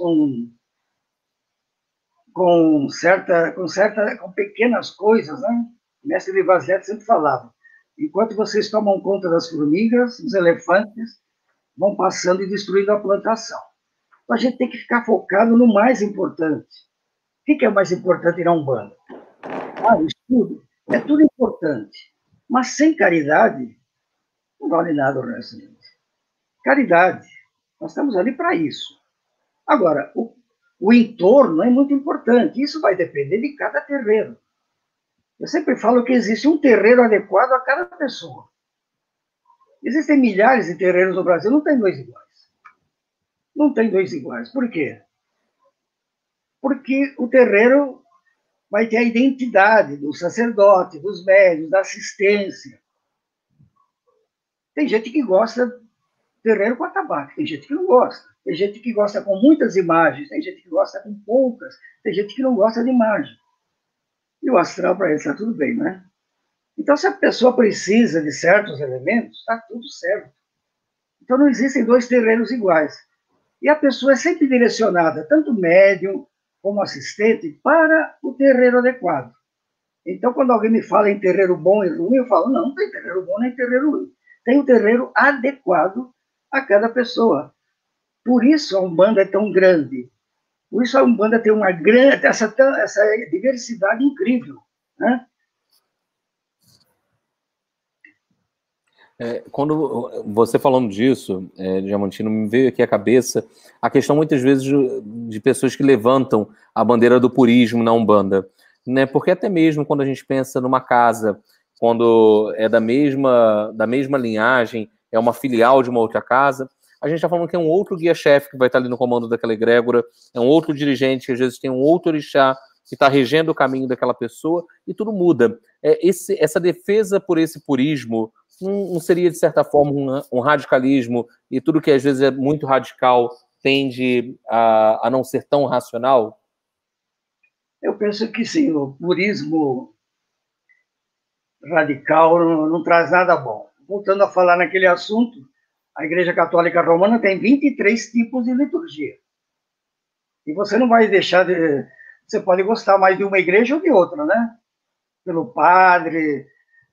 com pequenas coisas, né? O mestre Livazete sempre falava, enquanto vocês tomam conta das formigas, os elefantes vão passando e destruindo a plantação. Então a gente tem que ficar focado no mais importante. O que é o mais importante na Umbanda? O estudo. É tudo importante. Mas sem caridade, não vale nada o resto. Caridade. Nós estamos ali para isso. Agora, o entorno é muito importante. Isso vai depender de cada terreiro. Eu sempre falo que existe um terreiro adequado a cada pessoa. Existem milhares de terreiros no Brasil, não tem dois iguais. Não tem dois iguais. Por quê? Porque o terreiro vai ter a identidade do sacerdote, dos médios, da assistência. Tem gente que gosta de terreiro com atabaque, tem gente que não gosta. Tem gente que gosta com muitas imagens, tem gente que gosta com poucas, tem gente que não gosta de imagem. E o astral, para ele, está tudo bem, né? Então, se a pessoa precisa de certos elementos, está tudo certo. Então, não existem dois terreiros iguais. E a pessoa é sempre direcionada, tanto médium como assistente, para o terreiro adequado. Então, quando alguém me fala em terreiro bom e ruim, eu falo, não tem terreiro bom nem terreiro ruim. Tem um terreiro adequado a cada pessoa. Por isso a Umbanda é tão grande. Por isso a Umbanda tem uma grande, essa diversidade incrível. Né? Quando você falando disso, Diamantino, me veio aqui à cabeça a questão muitas vezes de pessoas que levantam a bandeira do purismo na Umbanda, né? Porque até mesmo quando a gente pensa numa casa, quando é da mesma linhagem, é uma filial de uma outra casa, a gente está falando que é um outro guia-chefe que vai estar ali no comando daquela egrégora, é um outro dirigente que às vezes tem um outro orixá que está regendo o caminho daquela pessoa, e tudo muda. Essa defesa por esse purismo não seria, de certa forma, um radicalismo, e tudo que às vezes é muito radical tende a não ser tão racional? Eu penso que sim, o purismo radical não traz nada bom. Voltando a falar naquele assunto, a Igreja Católica Romana tem 23 tipos de liturgia. E você não vai deixar de... Você pode gostar mais de uma igreja ou de outra, né? Pelo padre,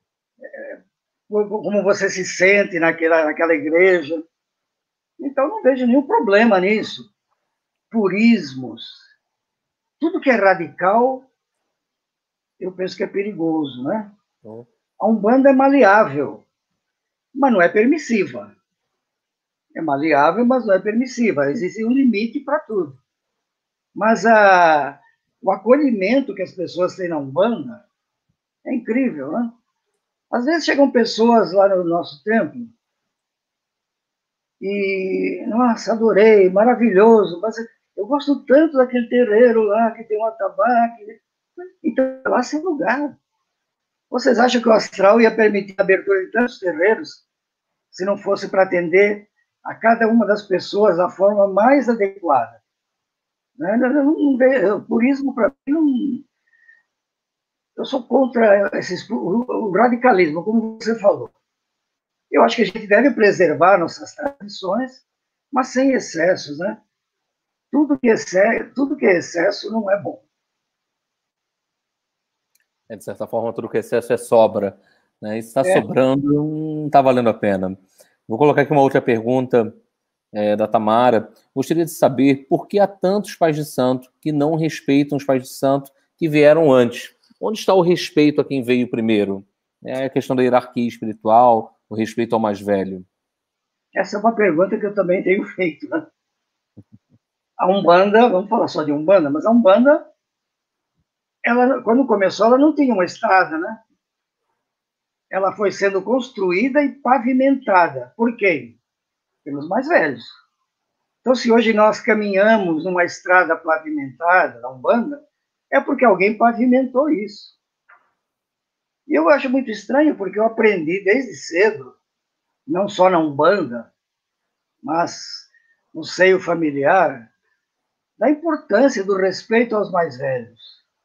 como você se sente naquela igreja. Então, não vejo nenhum problema nisso. Purismos. Tudo que é radical, eu penso que é perigoso, né? A Umbanda é maleável, mas não é permissiva. É maleável, mas não é permissiva. Existe um limite para tudo. Mas o acolhimento que as pessoas têm na Umbanda é incrível, né? Às vezes chegam pessoas lá no nosso templo e, nossa, adorei, maravilhoso, mas eu gosto tanto daquele terreiro lá, que tem um atabaque. Então, lá sem lugar. Vocês acham que o astral ia permitir a abertura de tantos terreiros se não fosse para atender a cada uma das pessoas da forma mais adequada? O purismo, para mim, não... Eu sou contra o radicalismo, como você falou. Eu acho que a gente deve preservar nossas tradições, mas sem excessos, né? Tudo que é excesso não é bom. De certa forma, tudo que é excesso é sobra, né? E se está sobrando, não está valendo a pena. Vou colocar aqui uma outra pergunta da Tamara. Gostaria de saber por que há tantos pais de santo que não respeitam os pais de santo que vieram antes. Onde está o respeito a quem veio primeiro? É a questão da hierarquia espiritual, o respeito ao mais velho. Essa é uma pergunta que eu também tenho feito, né? A Umbanda, vamos falar só de Umbanda, mas a Umbanda, ela, quando começou, ela não tinha uma estrada, né? Ela foi sendo construída e pavimentada. Por quê? Pelos mais velhos. Então, se hoje nós caminhamos numa estrada pavimentada, na Umbanda, é porque alguém pavimentou isso. E eu acho muito estranho, porque eu aprendi desde cedo, não só na Umbanda, mas no seio familiar, da importância do respeito aos mais velhos.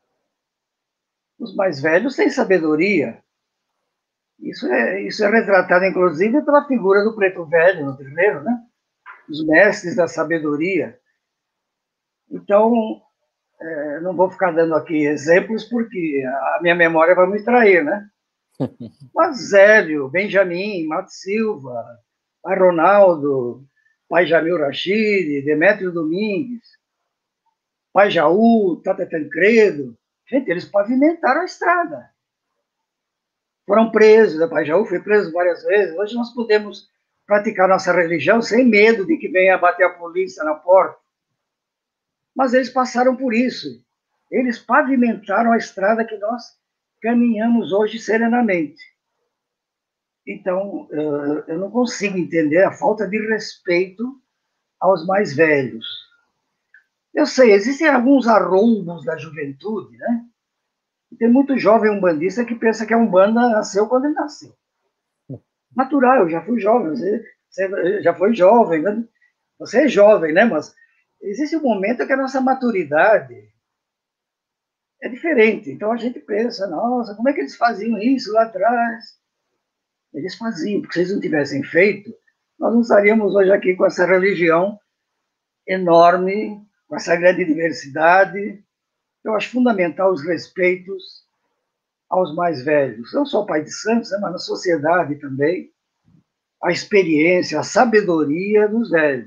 Os mais velhos têm sabedoria. Isso é retratado, inclusive, pela figura do preto velho no terreiro, né? Os mestres da sabedoria. Então, não vou ficar dando aqui exemplos, porque a minha memória vai me trair, né? Mas Zélio, Benjamin, Mato Silva, Pai Ronaldo, Pai Jamil Rachid, Demétrio Domingues, Pai Jaú, Tata Tancredo, gente, eles pavimentaram a estrada. Foram presos, o Pai Jaú foi preso várias vezes. Hoje nós podemos praticar nossa religião sem medo de que venha bater a polícia na porta. Mas eles passaram por isso. Eles pavimentaram a estrada que nós caminhamos hoje serenamente. Então, eu não consigo entender a falta de respeito aos mais velhos. Eu sei, existem alguns arrombos da juventude, né? Tem muito jovem umbandista que pensa que a Umbanda nasceu quando ele nasceu. Natural, eu já fui jovem, você já foi jovem, né? Você é jovem, né? Mas existe um momento que a nossa maturidade é diferente. Então a gente pensa, nossa, como é que eles faziam isso lá atrás? Eles faziam, porque se eles não tivessem feito, nós não estaríamos hoje aqui com essa religião enorme, com essa grande diversidade. Eu acho fundamental os respeitos aos mais velhos, não só o Pai de Santos, mas na sociedade também, a experiência, a sabedoria dos velhos.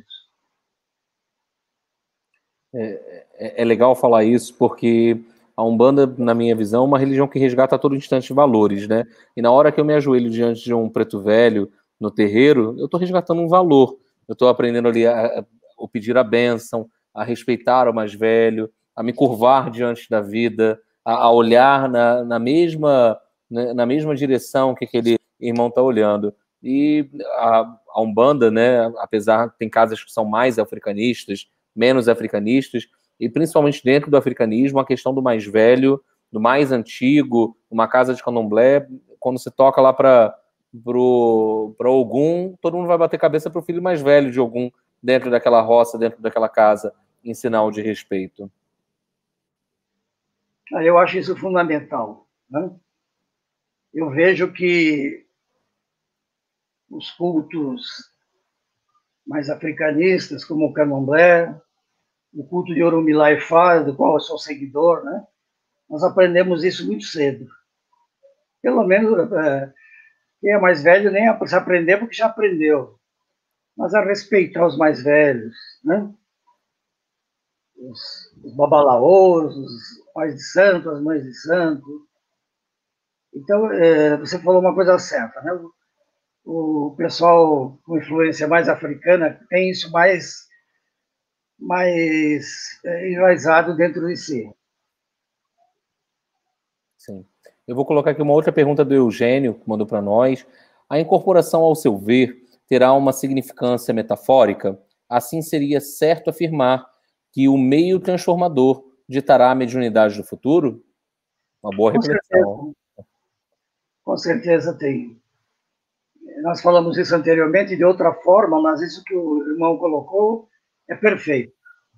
É legal falar isso, porque a Umbanda, na minha visão, é uma religião que resgata a todo instante valores, né? E na hora que eu me ajoelho diante de um preto velho, no terreiro, eu estou resgatando um valor. Eu estou aprendendo ali a pedir a bênção, a respeitar o mais velho, a me curvar diante da vida, a olhar na mesma direção que aquele irmão está olhando. E a Umbanda, né, apesar tem casas que são mais africanistas, menos africanistas, e principalmente dentro do africanismo, a questão do mais velho, do mais antigo, uma casa de candomblé, quando se toca lá para Ogum, todo mundo vai bater cabeça para o filho mais velho de Ogum, dentro daquela roça, dentro daquela casa, em sinal de respeito. Eu acho isso fundamental, né? Eu vejo que os cultos mais africanistas, como o candomblé, o culto de Orumilá e Fá, do qual eu sou seguidor, né? Nós aprendemos isso muito cedo. Pelo menos quem é mais velho nem precisa aprender porque já aprendeu, mas a respeitar os mais velhos, né? Os babalaôs, os pais de santo, as mães de santo. Então, você falou uma coisa certa, né? O pessoal com influência mais africana tem isso mais enraizado dentro de si. Sim. Eu vou colocar aqui uma outra pergunta do Eugênio, que mandou para nós. A incorporação, ao seu ver, terá uma significância metafórica? Assim seria certo afirmar que o meio transformador ditará a mediunidade do futuro? Uma boa reflexão. Com certeza tem. Nós falamos isso anteriormente de outra forma, mas isso que o irmão colocou é perfeito.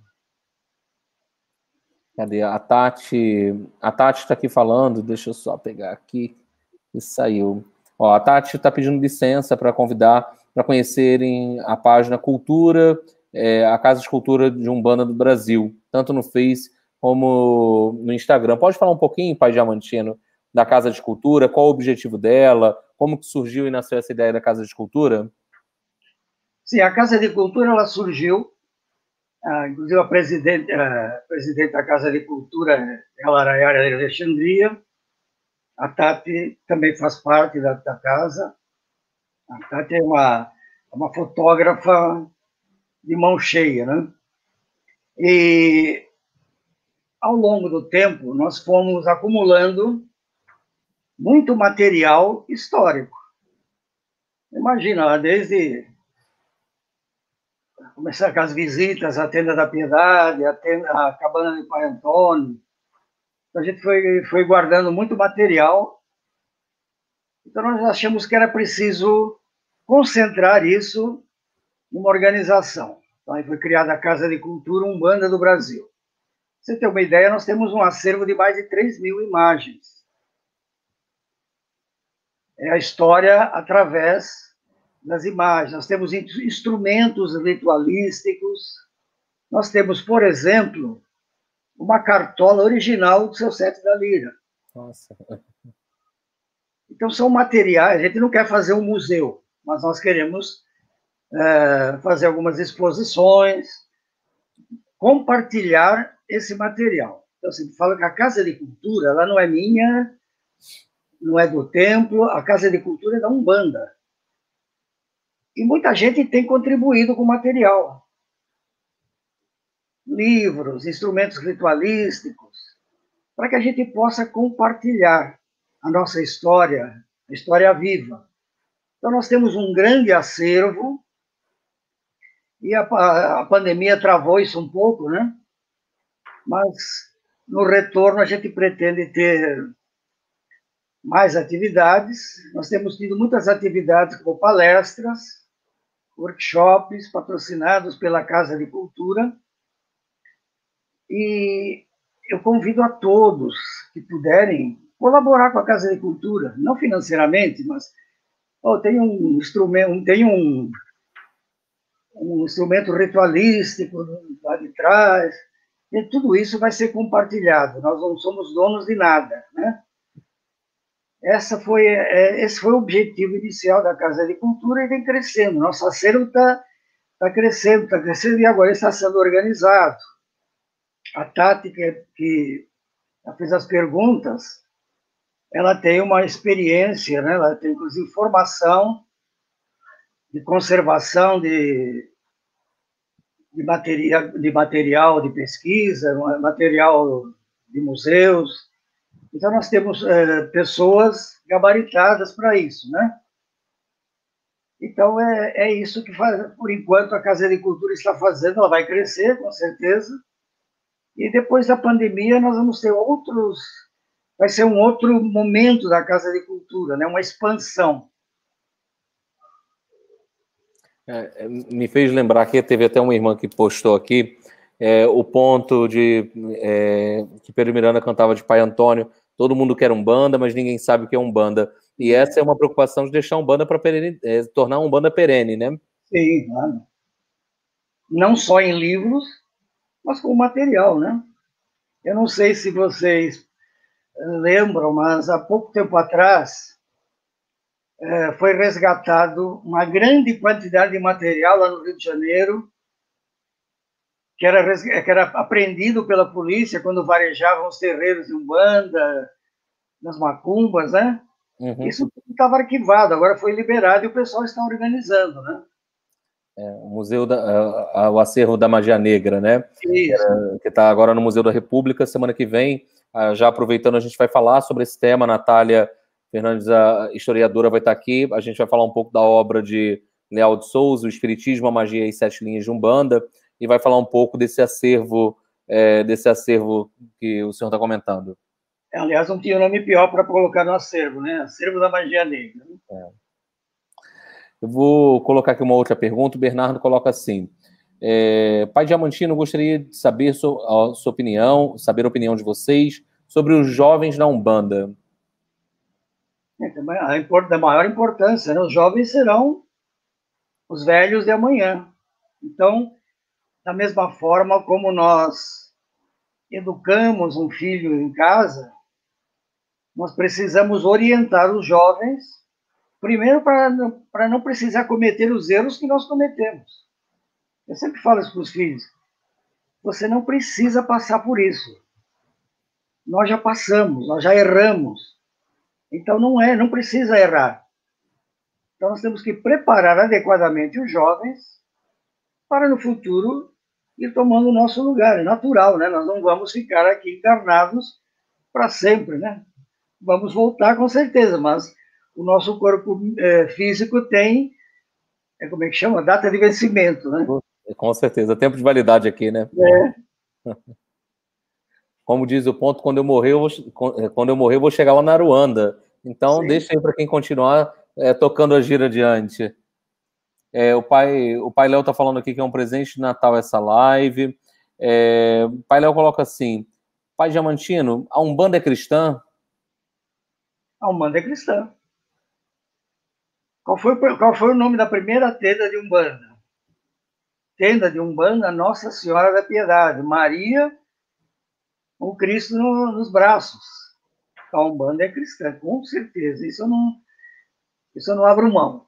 Cadê? A Tati está aqui falando, deixa eu só pegar aqui, e saiu. Ó, a Tati está pedindo licença para convidar para conhecerem a página Cultura, a Casa de Cultura de Umbanda do Brasil, tanto no Face como no Instagram. Pode falar um pouquinho, Pai Diamantino, da Casa de Cultura, qual o objetivo dela, como que surgiu e nasceu essa ideia da Casa de Cultura? Sim, a Casa de Cultura ela surgiu, inclusive a presidente da Casa de Cultura, ela era Yara de Alexandria, a Tati também faz parte da casa. A Tati é uma fotógrafa de mão cheia, né? E ao longo do tempo, nós fomos acumulando muito material histórico. Imagina, desde começar com as visitas à Tenda da Piedade, a Cabana de Pai Antônio, a gente foi guardando muito material. Então, nós achamos que era preciso concentrar isso numa organização. Então, aí foi criada a Casa de Cultura Umbanda do Brasil. Pra você ter uma ideia, nós temos um acervo de mais de 3.000 imagens. É a história através das imagens. Nós temos instrumentos ritualísticos. Nós temos, por exemplo, uma cartola original do Seu Sete da Lira. Nossa. Então, são materiais. A gente não quer fazer um museu, mas nós queremos fazer algumas exposições, compartilhar esse material. Então, você fala que a Casa de Cultura, ela não é minha, não é do templo, a Casa de Cultura é da Umbanda. E muita gente tem contribuído com material. Livros, instrumentos ritualísticos, para que a gente possa compartilhar a nossa história, a história viva. Então, nós temos um grande acervo, e a pandemia travou isso um pouco, né? Mas, no retorno, a gente pretende ter mais atividades. Nós temos tido muitas atividades, como palestras, workshops patrocinados pela Casa de Cultura. E eu convido a todos que puderem colaborar com a Casa de Cultura, não financeiramente, mas tem um instrumento ritualístico lá de trás, e tudo isso vai ser compartilhado. Nós não somos donos de nada, né? Esse foi o objetivo inicial da Casa de Cultura e vem crescendo. Nosso acervo está crescendo, e agora está sendo organizado. A Tati, que fez as perguntas, ela tem uma experiência, né? Ela tem, inclusive, formação de conservação de material de pesquisa, material de museus. Então, nós temos pessoas gabaritadas para isso, né? Então, é isso que faz, por enquanto, a Casa de Cultura está fazendo. Ela vai crescer, com certeza. E depois da pandemia, nós vamos ter outros... Vai ser um outro momento da Casa de Cultura, né? Uma expansão. Me fez lembrar que teve até uma irmã que postou aqui o ponto de que Pedro Miranda cantava de Pai Antônio. Todo mundo quer Umbanda, mas ninguém sabe o que é Umbanda. E essa é uma preocupação de deixar Umbanda para tornar Umbanda perene, né? Sim, claro. Não só em livros, mas com material, né? Eu não sei se vocês lembram, mas há pouco tempo atrás foi resgatado uma grande quantidade de material lá no Rio de Janeiro, que era apreendido pela polícia quando varejavam os terreiros de Umbanda, nas macumbas, né? Uhum. Isso estava arquivado, agora foi liberado e o pessoal está organizando, né? O Museu o Acervo da Magia Negra, né? Isso. Que está agora no Museu da República. Semana que vem, já aproveitando, a gente vai falar sobre esse tema. A Natália Fernandes, a historiadora, vai estar aqui. A gente vai falar um pouco da obra de Leal de Souza, O Espiritismo, a Magia e 7 Linhas de Umbanda, e vai falar um pouco desse acervo que o senhor está comentando. Aliás, não tinha nome pior para colocar no acervo, né? Acervo da Magia Negra. Eu vou colocar aqui uma outra pergunta. O Bernardo coloca assim: Pai Diamantino, gostaria de saber a sua opinião, saber a opinião de vocês sobre os jovens na Umbanda. Da maior importância, né? Os jovens serão os velhos de amanhã. Então, da mesma forma como nós educamos um filho em casa, nós precisamos orientar os jovens, primeiro para não precisar cometer os erros que nós cometemos. Eu sempre falo isso para os filhos. Você não precisa passar por isso. Nós já passamos, nós já erramos. Então não precisa errar. Então nós temos que preparar adequadamente os jovens para no futuro ir tomando o nosso lugar. É natural, né? Nós não vamos ficar aqui encarnados para sempre, né? Vamos voltar com certeza, mas o nosso corpo físico tem, como é que chama? Data de vencimento, né? Com certeza, tempo de validade aqui, né? Como diz o ponto, quando eu morrer, eu vou chegar lá na Aruanda. Então, deixa aí para quem continuar tocando a gira adiante. O pai Léo está falando aqui que é um presente de Natal essa live. O pai Léo coloca assim: Pai Diamantino, a Umbanda é cristã? A Umbanda é cristã. Qual foi o nome da primeira tenda de Umbanda? Tenda de Umbanda, Nossa Senhora da Piedade. Maria, com Cristo nos braços. A Umbanda é cristã, com certeza. Isso eu não abro mão.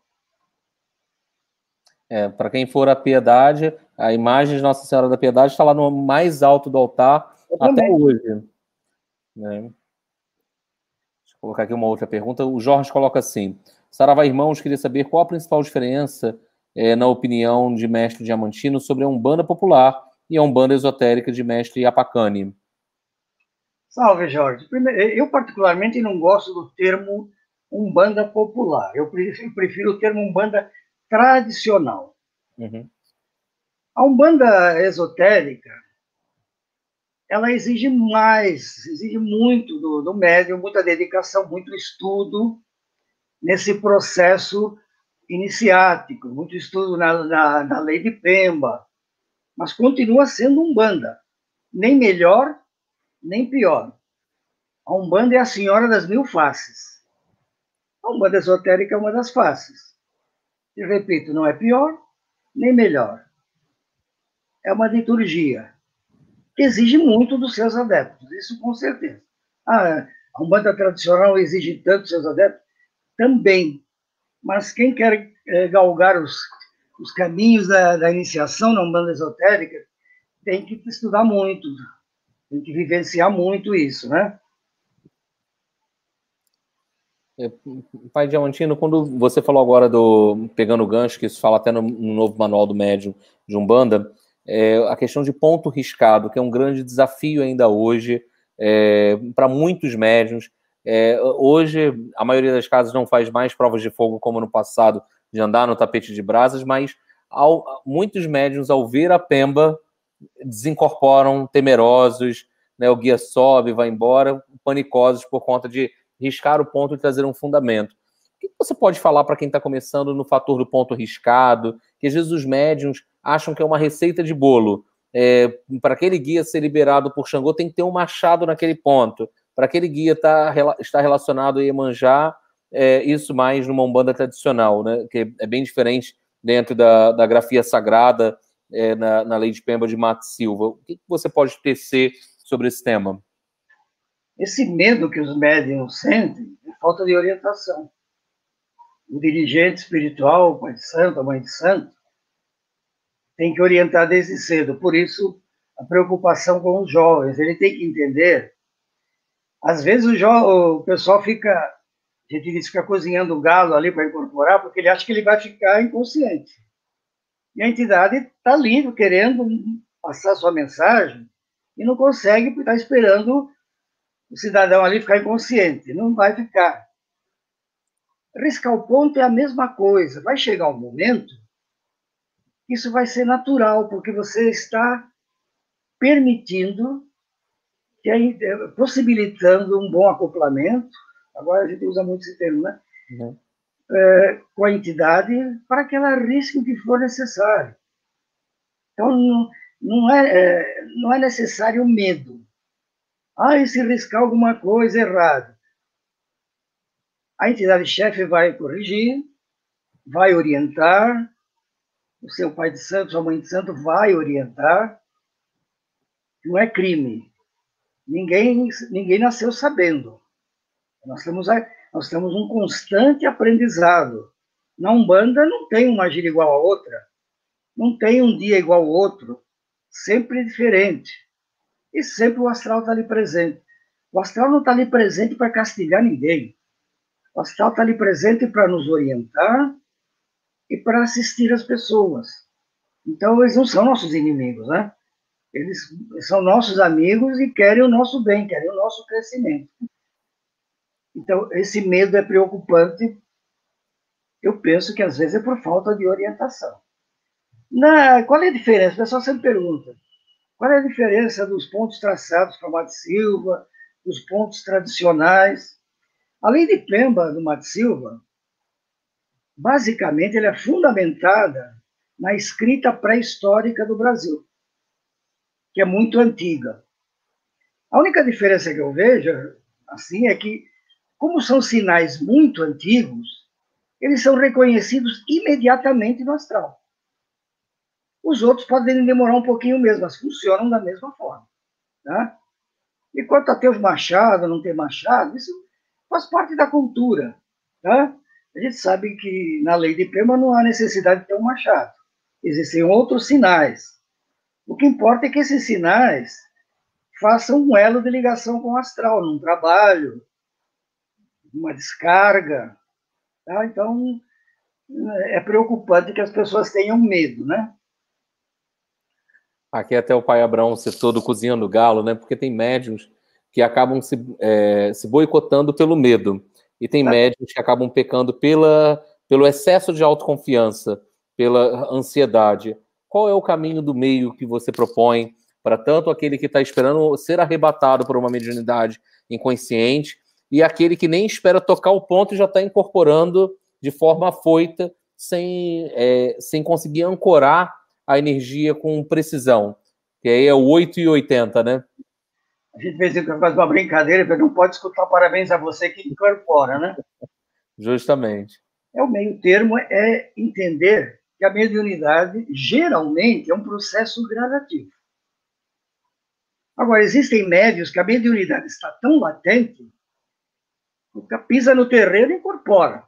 Para quem for a Piedade, a imagem de Nossa Senhora da Piedade está lá no mais alto do altar até hoje. Né? Deixa eu colocar aqui uma outra pergunta. O Jorge coloca assim: Saravá Irmãos, queria saber qual a principal diferença, na opinião de mestre Diamantino, sobre a Umbanda popular e a Umbanda esotérica de mestre Apacani. Salve, Jorge. Eu particularmente não gosto do termo Umbanda popular. Eu prefiro o termo Umbanda tradicional. Uhum. A Umbanda esotérica, ela exige mais, exige muito do médium, muita dedicação, muito estudo nesse processo iniciático, muito estudo na lei de Pemba, mas continua sendo Umbanda, nem melhor, nem pior. A Umbanda é a senhora das mil faces. A Umbanda esotérica é uma das faces. E repito, não é pior, nem melhor. É uma liturgia que exige muito dos seus adeptos, isso com certeza. A Umbanda tradicional exige tanto dos seus adeptos? Também. Mas quem quer galgar os caminhos da iniciação na Umbanda esotérica tem que estudar muito, tem que vivenciar muito isso, né? Pai Diamantino, quando você falou agora pegando o gancho, que isso fala até no novo manual do médium de Umbanda, a questão de ponto riscado, que é um grande desafio ainda hoje para muitos médiuns. Hoje, a maioria das casas não faz mais provas de fogo como no passado, de andar no tapete de brasas, mas muitos médiuns, ao ver a pemba, desincorporam temerosos, né? O guia sobe, vai embora, panicosos por conta de riscar o ponto e trazer um fundamento. O que você pode falar para quem está começando no fator do ponto riscado, que às vezes os médiuns acham que é uma receita de bolo? Para aquele guia ser liberado por Xangô, tem que ter um machado naquele ponto. Para aquele guia estar relacionado a Iemanjá, isso mais numa Umbanda tradicional, né? Que é bem diferente dentro da grafia sagrada, na lei de Pemba de Mato Silva. O que você pode tecer sobre esse tema? Esse medo que os médiums sentem é falta de orientação. O dirigente espiritual, o pai de santo, a mãe de santo, tem que orientar desde cedo. Por isso, a preocupação com os jovens. Ele tem que entender. Às vezes o pessoal fica, a gente diz, fica cozinhando o galo ali para incorporar, porque ele acha que ele vai ficar inconsciente. E a entidade está ali, querendo passar sua mensagem, e não consegue, porque está esperando o cidadão ali ficar inconsciente. Não vai ficar. Riscar o ponto é a mesma coisa. Vai chegar um momento que isso vai ser natural, porque você está permitindo, possibilitando um bom acoplamento. Agora a gente usa muito esse termo, né? Uhum. Com a entidade, para que ela risque o que for necessário. Então, não é necessário medo. E se riscar alguma coisa errada? A entidade-chefe vai corrigir, vai orientar, o seu pai de santo, sua mãe de santo vai orientar. Não é crime. Ninguém nasceu sabendo. Nós temos um constante aprendizado. Na Umbanda não tem uma gira igual a outra. Não tem um dia igual ao outro. Sempre diferente. E sempre o astral está ali presente. O astral não está ali presente para castigar ninguém. O astral está ali presente para nos orientar e para assistir as pessoas. Então, eles não são nossos inimigos, né? Eles são nossos amigos e querem o nosso bem, querem o nosso crescimento. Então, esse medo é preocupante. Eu penso que, às vezes, é por falta de orientação. Qual é a diferença? O pessoal sempre pergunta. Qual é a diferença dos pontos traçados para Mato Silva, dos pontos tradicionais? A lei de Pemba do Mato Silva, basicamente, ela é fundamentada na escrita pré-histórica do Brasil, que é muito antiga. A única diferença que eu vejo, assim, é que, como são sinais muito antigos, eles são reconhecidos imediatamente no astral. Os outros podem demorar um pouquinho mesmo, mas funcionam da mesma forma. Tá? E quanto a ter os machados, não ter machado, isso faz parte da cultura. Tá? A gente sabe que na lei de Pemba não há necessidade de ter um machado. Existem outros sinais. O que importa é que esses sinais façam um elo de ligação com o astral, num trabalho, uma descarga. Tá? Então, é preocupante que as pessoas tenham medo, né? Aqui até o pai Abraão citou do cozinhando galo, né? Porque tem médiuns que acabam se boicotando pelo medo. E tem médiuns que acabam pecando pelo excesso de autoconfiança, pela ansiedade. Qual é o caminho do meio que você propõe para tanto aquele que está esperando ser arrebatado por uma mediunidade inconsciente e aquele que nem espera tocar o ponto e já está incorporando de forma afoita, sem conseguir ancorar a energia com precisão, que aí é o 8 e 80, né? A gente fez uma brincadeira, porque não pode escutar parabéns a você que incorpora, né? Justamente. O meio termo é entender que a mediunidade, geralmente, é um processo gradativo. Agora, existem médios que a mediunidade está tão latente, que pisa no terreno e incorpora.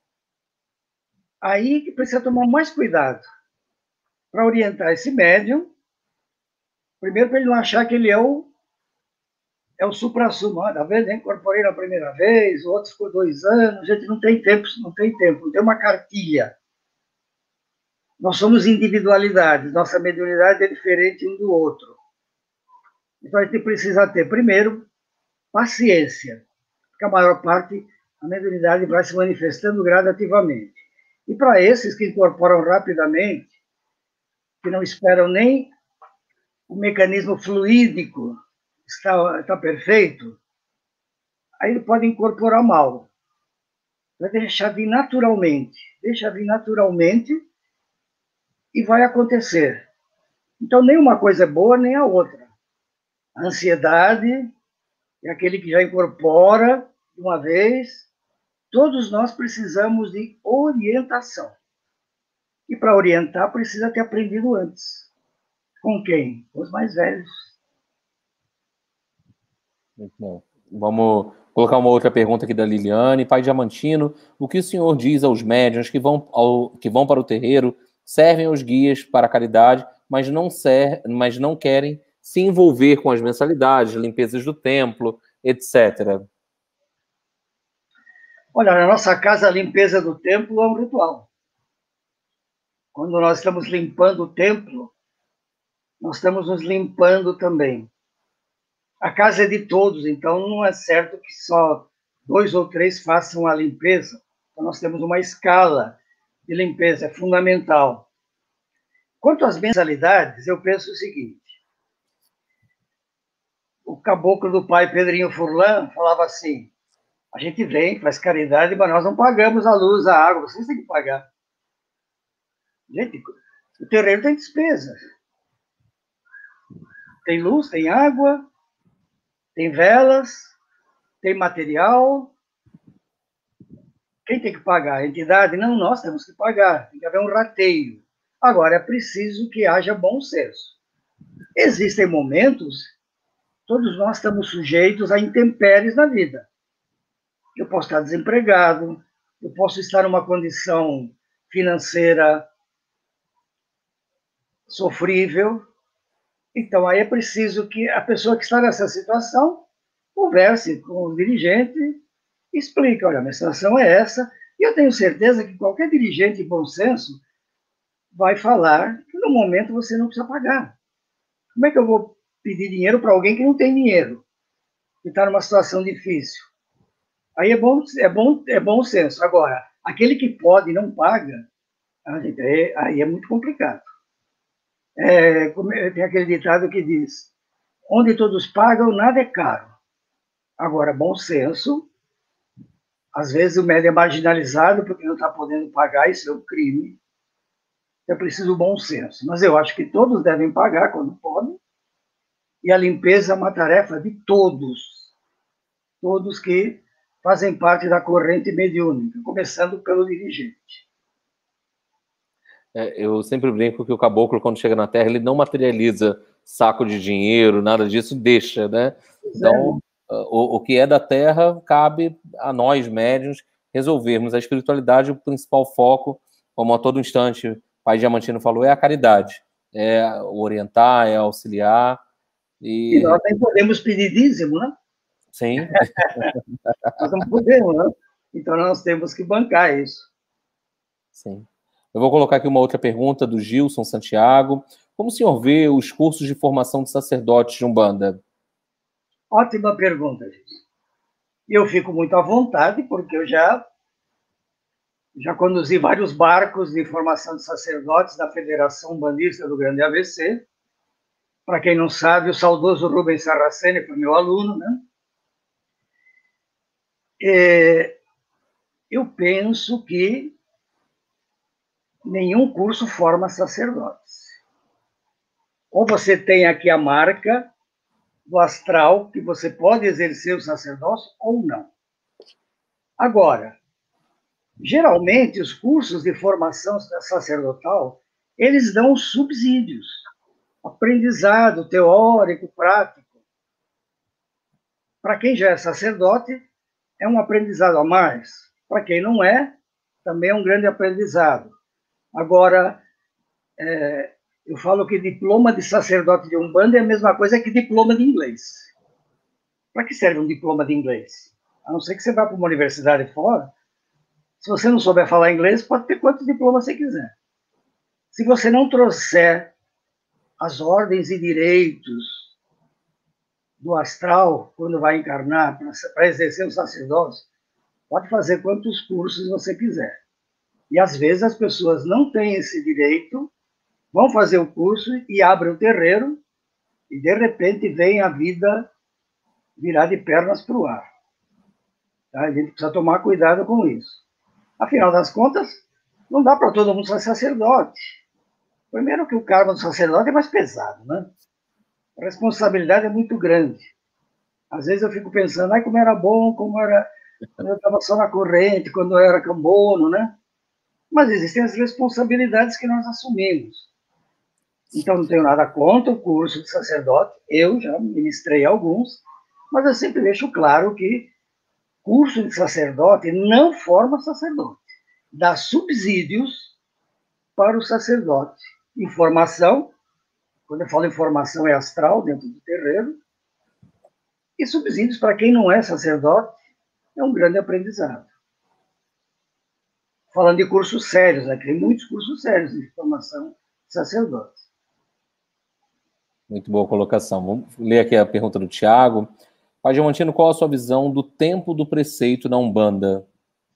Aí que precisa tomar mais cuidado para orientar esse médium, primeiro para ele não achar que ele é o é o suprassumo. Tá vendo? Eu incorporei na primeira vez, o outro ficou 2 anos, a gente não tem tempo, não tem uma cartilha. Nós somos individualidades, nossa mediunidade é diferente um do outro. Então a gente precisa ter, primeiro, paciência, porque a maior parte, a mediunidade vai se manifestando gradativamente. E para esses que incorporam rapidamente, que não esperam nem o mecanismo fluídico está perfeito, aí ele pode incorporar mal. Vai deixar vir naturalmente. Deixa vir naturalmente e vai acontecer. Então, nem uma coisa é boa, nem a outra. A ansiedade é aquele que já incorpora de uma vez. Todos nós precisamos de orientação. E para orientar, precisa ter aprendido antes. Com quem? Com os mais velhos. Muito bom. Vamos colocar uma outra pergunta aqui da Liliane. Pai Diamantino, o que o senhor diz aos médiuns que vão para o terreiro, servem aos guias para a caridade, mas não querem se envolver com as mensalidades, limpezas do templo, etc. Olha, na nossa casa, a limpeza do templo é um ritual. Quando nós estamos limpando o templo, nós estamos nos limpando também. A casa é de todos, então não é certo que só 2 ou 3 façam a limpeza. Então nós temos uma escala de limpeza, é fundamental. Quanto às mensalidades, eu penso o seguinte: o caboclo do pai Pedrinho Furlan falava assim: a gente vem, faz caridade, mas nós não pagamos a luz, a água, vocês têm que pagar. Gente, o terreno tem despesa. Tem luz, tem água, tem velas, tem material. Quem tem que pagar? A entidade? Não, nós temos que pagar. Tem que haver um rateio. Agora, é preciso que haja bom senso. Existem momentos, todos nós estamos sujeitos a intempéries na vida. Eu posso estar desempregado, eu posso estar numa condição financeira sofrível. Então, aí é preciso que a pessoa que está nessa situação converse com o dirigente e explique: olha, a minha situação é essa, e eu tenho certeza que qualquer dirigente de bom senso vai falar que no momento você não precisa pagar. Como é que eu vou pedir dinheiro para alguém que não tem dinheiro, que está numa situação difícil? Aí é bom senso. Agora, aquele que pode e não paga, aí é muito complicado. Tem aquele ditado que diz: onde todos pagam, nada é caro. Agora, bom senso, às vezes o médium é marginalizado porque não está podendo pagar, isso é um crime. É preciso bom senso. Mas eu acho que todos devem pagar quando podem, e a limpeza é uma tarefa de todos. Todos que fazem parte da corrente mediúnica, começando pelo dirigente. Eu sempre brinco que o caboclo, quando chega na Terra, ele não materializa saco de dinheiro, nada disso, deixa, né? Então, o que é da Terra, cabe a nós, médiuns, resolvermos. A espiritualidade, o principal foco, como a todo instante o Pai Diamantino falou, é a caridade. É orientar, é auxiliar. E nós nem podemos pedir dízimo, né? Sim. Nós não podemos, né? Então nós temos que bancar isso. Sim. Eu vou colocar aqui uma outra pergunta do Gilson Santiago. Como o senhor vê os cursos de formação de sacerdotes de Umbanda? Ótima pergunta, gente. E eu fico muito à vontade, porque eu já conduzi vários barcos de formação de sacerdotes da Federação Umbandista do Grande ABC. Para quem não sabe, o saudoso Rubens Sarraceni foi meu aluno, né? Eu penso que nenhum curso forma sacerdotes. Ou você tem aqui a marca do astral, que você pode exercer o sacerdócio ou não. Agora, geralmente, os cursos de formação sacerdotal, eles dão subsídios, aprendizado teórico, prático. Para quem já é sacerdote, é um aprendizado a mais. Para quem não é, também é um grande aprendizado. Agora, eu falo que diploma de sacerdote de Umbanda é a mesma coisa que diploma de inglês. Para que serve um diploma de inglês? A não ser que você vá para uma universidade fora, se você não souber falar inglês, pode ter quantos diplomas você quiser. Se você não trouxer as ordens e direitos do astral, quando vai encarnar, para exercer o sacerdócio, pode fazer quantos cursos você quiser. E às vezes as pessoas não têm esse direito, vão fazer o curso e abrem o terreiro, e de repente vem a vida virar de pernas para o ar. Tá? A gente precisa tomar cuidado com isso. Afinal das contas, não dá para todo mundo ser sacerdote. Primeiro que o cargo do sacerdote é mais pesado, né? A responsabilidade é muito grande. Às vezes eu fico pensando, como era bom, como era quando eu estava só na corrente, quando eu era cambono, né? Mas existem as responsabilidades que nós assumimos. Então, não tenho nada contra o curso de sacerdote, eu já ministrei alguns, mas eu sempre deixo claro que curso de sacerdote não forma sacerdote, dá subsídios para o sacerdote. Informação, quando eu falo informação é astral, dentro do terreiro, e subsídios para quem não é sacerdote é um grande aprendizado. Falando de cursos sérios, né? Tem muitos cursos sérios de formação de sacerdote. Muito boa colocação. Vamos ler aqui a pergunta do Tiago. Pai Diamantino, qual a sua visão do tempo do preceito na Umbanda?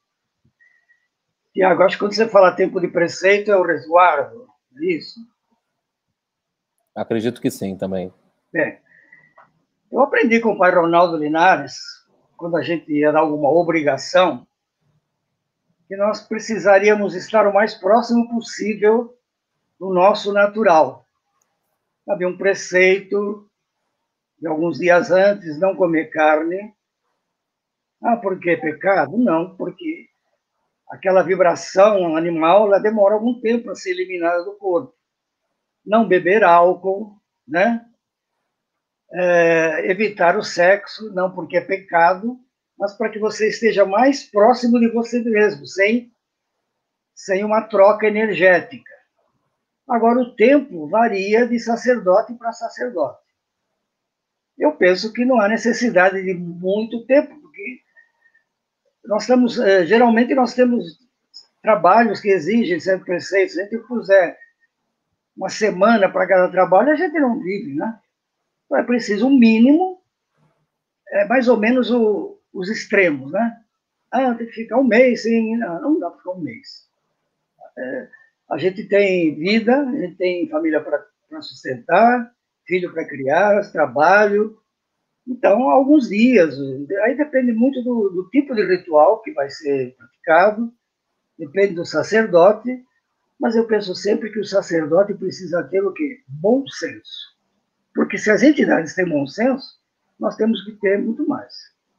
Tiago, acho que quando você fala tempo de preceito, é o resguardo, é isso? Acredito que sim, também. Bem, eu aprendi com o pai Ronaldo Linares, quando a gente ia dar alguma obrigação, que nós precisaríamos estar o mais próximo possível do nosso natural. Havia um preceito de alguns dias antes, não comer carne. Por que pecado? Não, porque aquela vibração animal ela demora algum tempo para ser eliminada do corpo. Não beber álcool, né? Evitar o sexo, não porque é pecado, mas para que você esteja mais próximo de você mesmo, sem uma troca energética. Agora, o tempo varia de sacerdote para sacerdote. Eu penso que não há necessidade de muito tempo, porque geralmente nós temos trabalhos que exigem certos preceitos. Se a gente puser uma semana para cada trabalho, a gente não vive, né? Então é preciso um mínimo, mais ou menos os extremos, né? Tem que ficar um mês, sim. Não dá para ficar um mês. A gente tem vida, a gente tem família para sustentar, filho para criar, trabalho. Então, alguns dias. Aí depende muito do tipo de ritual que vai ser praticado, depende do sacerdote, mas eu penso sempre que o sacerdote precisa ter o quê? Bom senso. Porque se as entidades têm bom senso, nós temos que ter muito mais.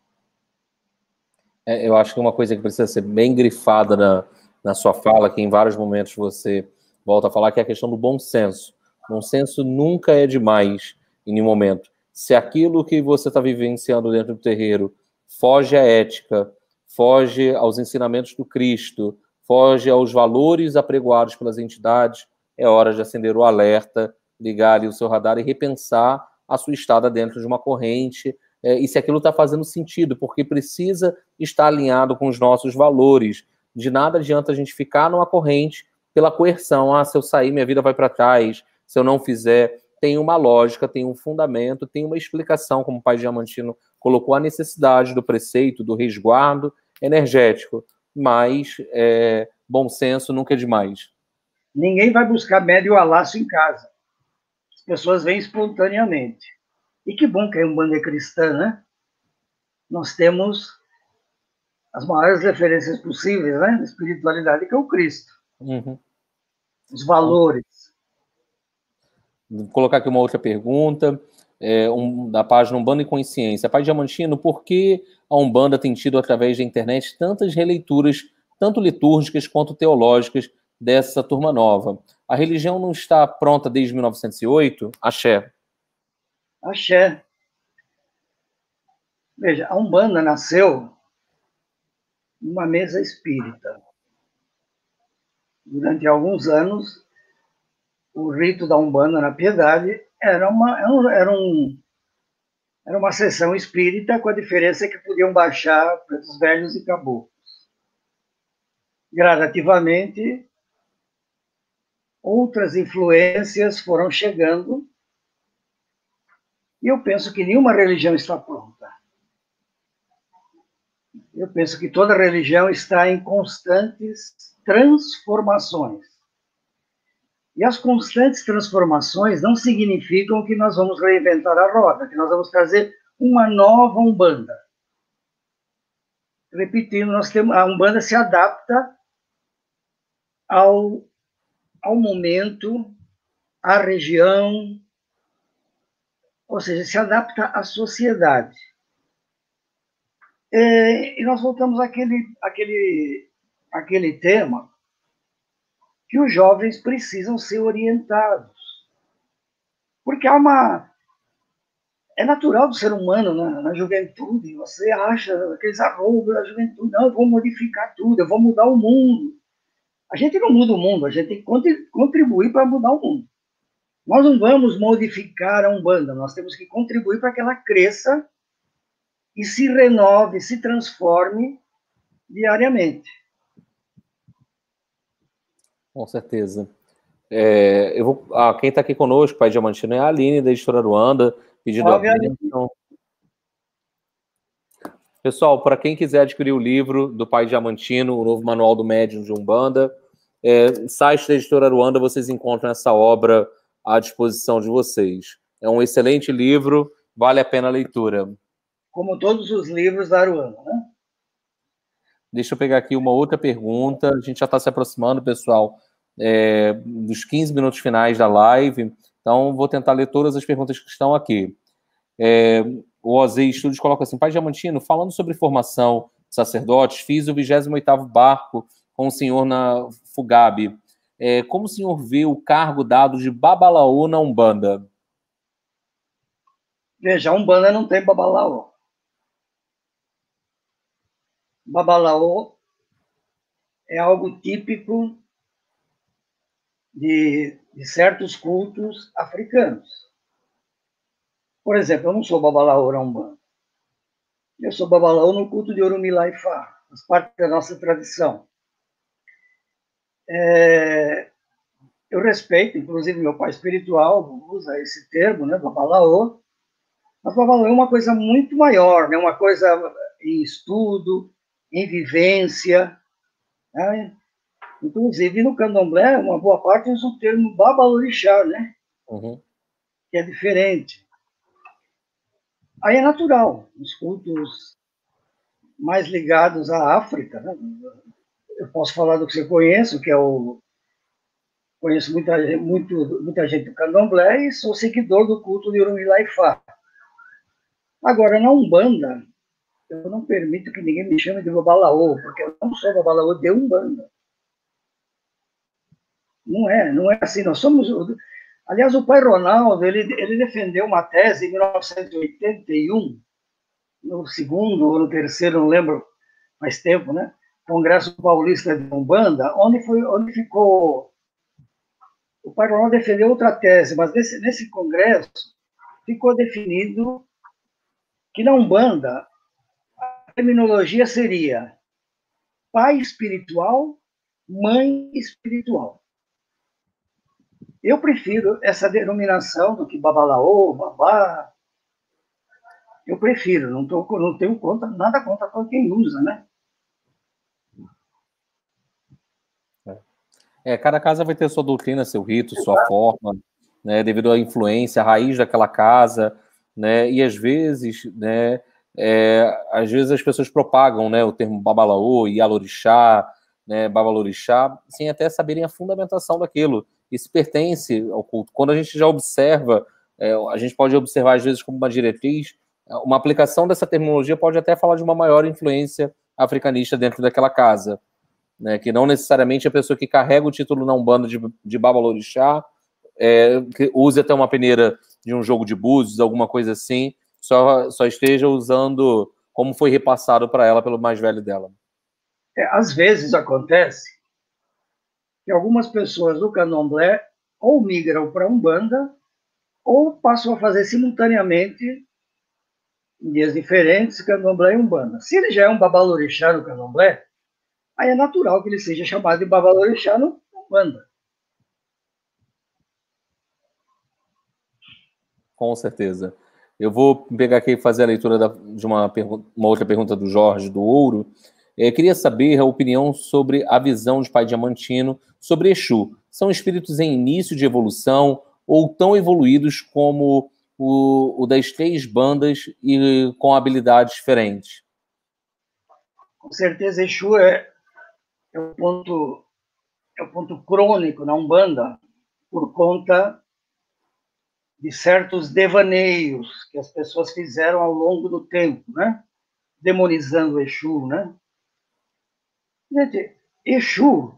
Eu acho que uma coisa que precisa ser bem grifada na sua fala, que em vários momentos você volta a falar, que é a questão do bom senso. Bom senso nunca é demais em nenhum momento. Se aquilo que você está vivenciando dentro do terreiro foge à ética, foge aos ensinamentos do Cristo, foge aos valores apregoados pelas entidades, é hora de acender o alerta, ligar ali o seu radar e repensar a sua estada dentro de uma corrente, e se aquilo está fazendo sentido, porque precisa estar alinhado com os nossos valores. De nada adianta a gente ficar numa corrente pela coerção. Se eu sair, minha vida vai para trás. Se eu não fizer, tem uma lógica, tem um fundamento, tem uma explicação, como o pai Diamantino colocou, a necessidade do preceito, do resguardo energético. Mas bom senso nunca é demais. Ninguém vai buscar médio alaço em casa. As pessoas vêm espontaneamente. E que bom que a Umbanda é cristã, né? Nós temos as maiores referências possíveis, né? Na espiritualidade, que é o Cristo. Uhum. Os valores. Vou colocar aqui uma outra pergunta, da página Umbanda e Consciência. Pai Diamantino, por que a Umbanda tem tido, através da internet, tantas releituras, tanto litúrgicas quanto teológicas, dessa turma nova? A religião não está pronta desde 1908? Axé. Axé. Veja, a Umbanda nasceu numa mesa espírita. Durante alguns anos, o rito da Umbanda na Piedade era Era uma sessão espírita, com a diferença que podiam baixar pretos velhos e caboclos. Gradativamente, outras influências foram chegando, e eu penso que nenhuma religião está pronta. Eu penso que toda religião está em constantes transformações. E as constantes transformações não significam que nós vamos reinventar a roda, que nós vamos trazer uma nova Umbanda. Repetindo, a Umbanda se adapta ao momento, à região, ou seja, se adapta à sociedade. E nós voltamos àquele tema que os jovens precisam ser orientados. Porque é natural do ser humano, na juventude, você acha aqueles arroubos da juventude, não, eu vou modificar tudo, eu vou mudar o mundo. A gente não muda o mundo, a gente tem que contribuir para mudar o mundo. Nós não vamos modificar a Umbanda, nós temos que contribuir para que ela cresça e se renove, se transforme diariamente. Com certeza. Quem está aqui conosco, Pai Diamantino, é a Aline, da Editora Aruanda, pedindo a bênção. Pessoal, para quem quiser adquirir o livro do Pai Diamantino, o novo Manual do Médium de Umbanda, site da Editora Aruanda, vocês encontram essa obra à disposição de vocês. É um excelente livro, vale a pena a leitura. Como todos os livros da Aruanda, né? Deixa eu pegar aqui uma outra pergunta. A gente já está se aproximando, pessoal, dos 15 minutos finais da live. Então, vou tentar ler todas as perguntas que estão aqui. O Ozei Studios coloca assim: Pai Diamantino, falando sobre formação de sacerdotes, fiz o 28º barco com o senhor na Fugabe. Como o senhor vê o cargo dado de Babalaô na Umbanda? Veja, a Umbanda não tem Babalaô. Babalaô é algo típico de certos cultos africanos. Por exemplo, eu não sou Babalaô na Umbanda. Eu sou Babalaô no culto de Orumilá e Fá, faz parte da nossa tradição. Eu respeito, inclusive meu pai espiritual usa esse termo, né, Babalaô, mas Babalaô é uma coisa muito maior, né, uma coisa em estudo, em vivência, né? Inclusive no candomblé, uma boa parte usa o termo babalorixá, né? Uhum. Que é diferente. Aí é natural, os cultos mais ligados à África, né? Eu posso falar do que você conhece, que é conheço muita gente do candomblé e sou seguidor do culto de Orumilá e Fá. Agora, na Umbanda, eu não permito que ninguém me chame de Babalaô, porque eu não sou Babalaô de Umbanda. Não é assim. Nós somos. Aliás, o pai Ronaldo, ele defendeu uma tese em 1981, no segundo ou no terceiro, não lembro mais tempo, né? Congresso Paulista de Umbanda, onde ficou. O pai Ronaldo defendeu outra tese, mas nesse congresso ficou definido que na Umbanda a terminologia seria pai espiritual, mãe espiritual. Eu prefiro essa denominação do que babalaô, babá. Eu prefiro, não tenho nada contra quem usa, né? Cada casa vai ter sua doutrina, seu rito, sua forma, né, devido à influência, à raiz daquela casa, né, e às vezes as pessoas propagam, né, o termo babalaô, ialorixá, né, babalorixá, sem até saberem a fundamentação daquilo. Isso pertence ao culto. Quando a gente já observa, a gente pode observar às vezes como uma diretriz, uma aplicação dessa terminologia pode até falar de uma maior influência africanista dentro daquela casa. Né, que não necessariamente a pessoa que carrega o título na Umbanda de Babalorixá que use até uma peneira de um jogo de búzios, alguma coisa assim, só esteja usando como foi repassado para ela pelo mais velho dela. Às vezes acontece que algumas pessoas do candomblé ou migram para a Umbanda ou passam a fazer simultaneamente em dias diferentes, candomblé e umbanda. Se ele já é um babalorixá no candomblé, aí é natural que ele seja chamado de babalorixá no umbanda. Com certeza. Eu vou pegar aqui e fazer a leitura de uma outra pergunta do Jorge, do Ouro. Queria saber a opinião sobre a visão de Pai Diamantino sobre Exu. São espíritos em início de evolução ou tão evoluídos como o das 3 bandas e com habilidades diferentes? Com certeza, Exu é o ponto crônico na Umbanda, por conta de certos devaneios que as pessoas fizeram ao longo do tempo, né? Demonizando o Exu, né? Gente, Exu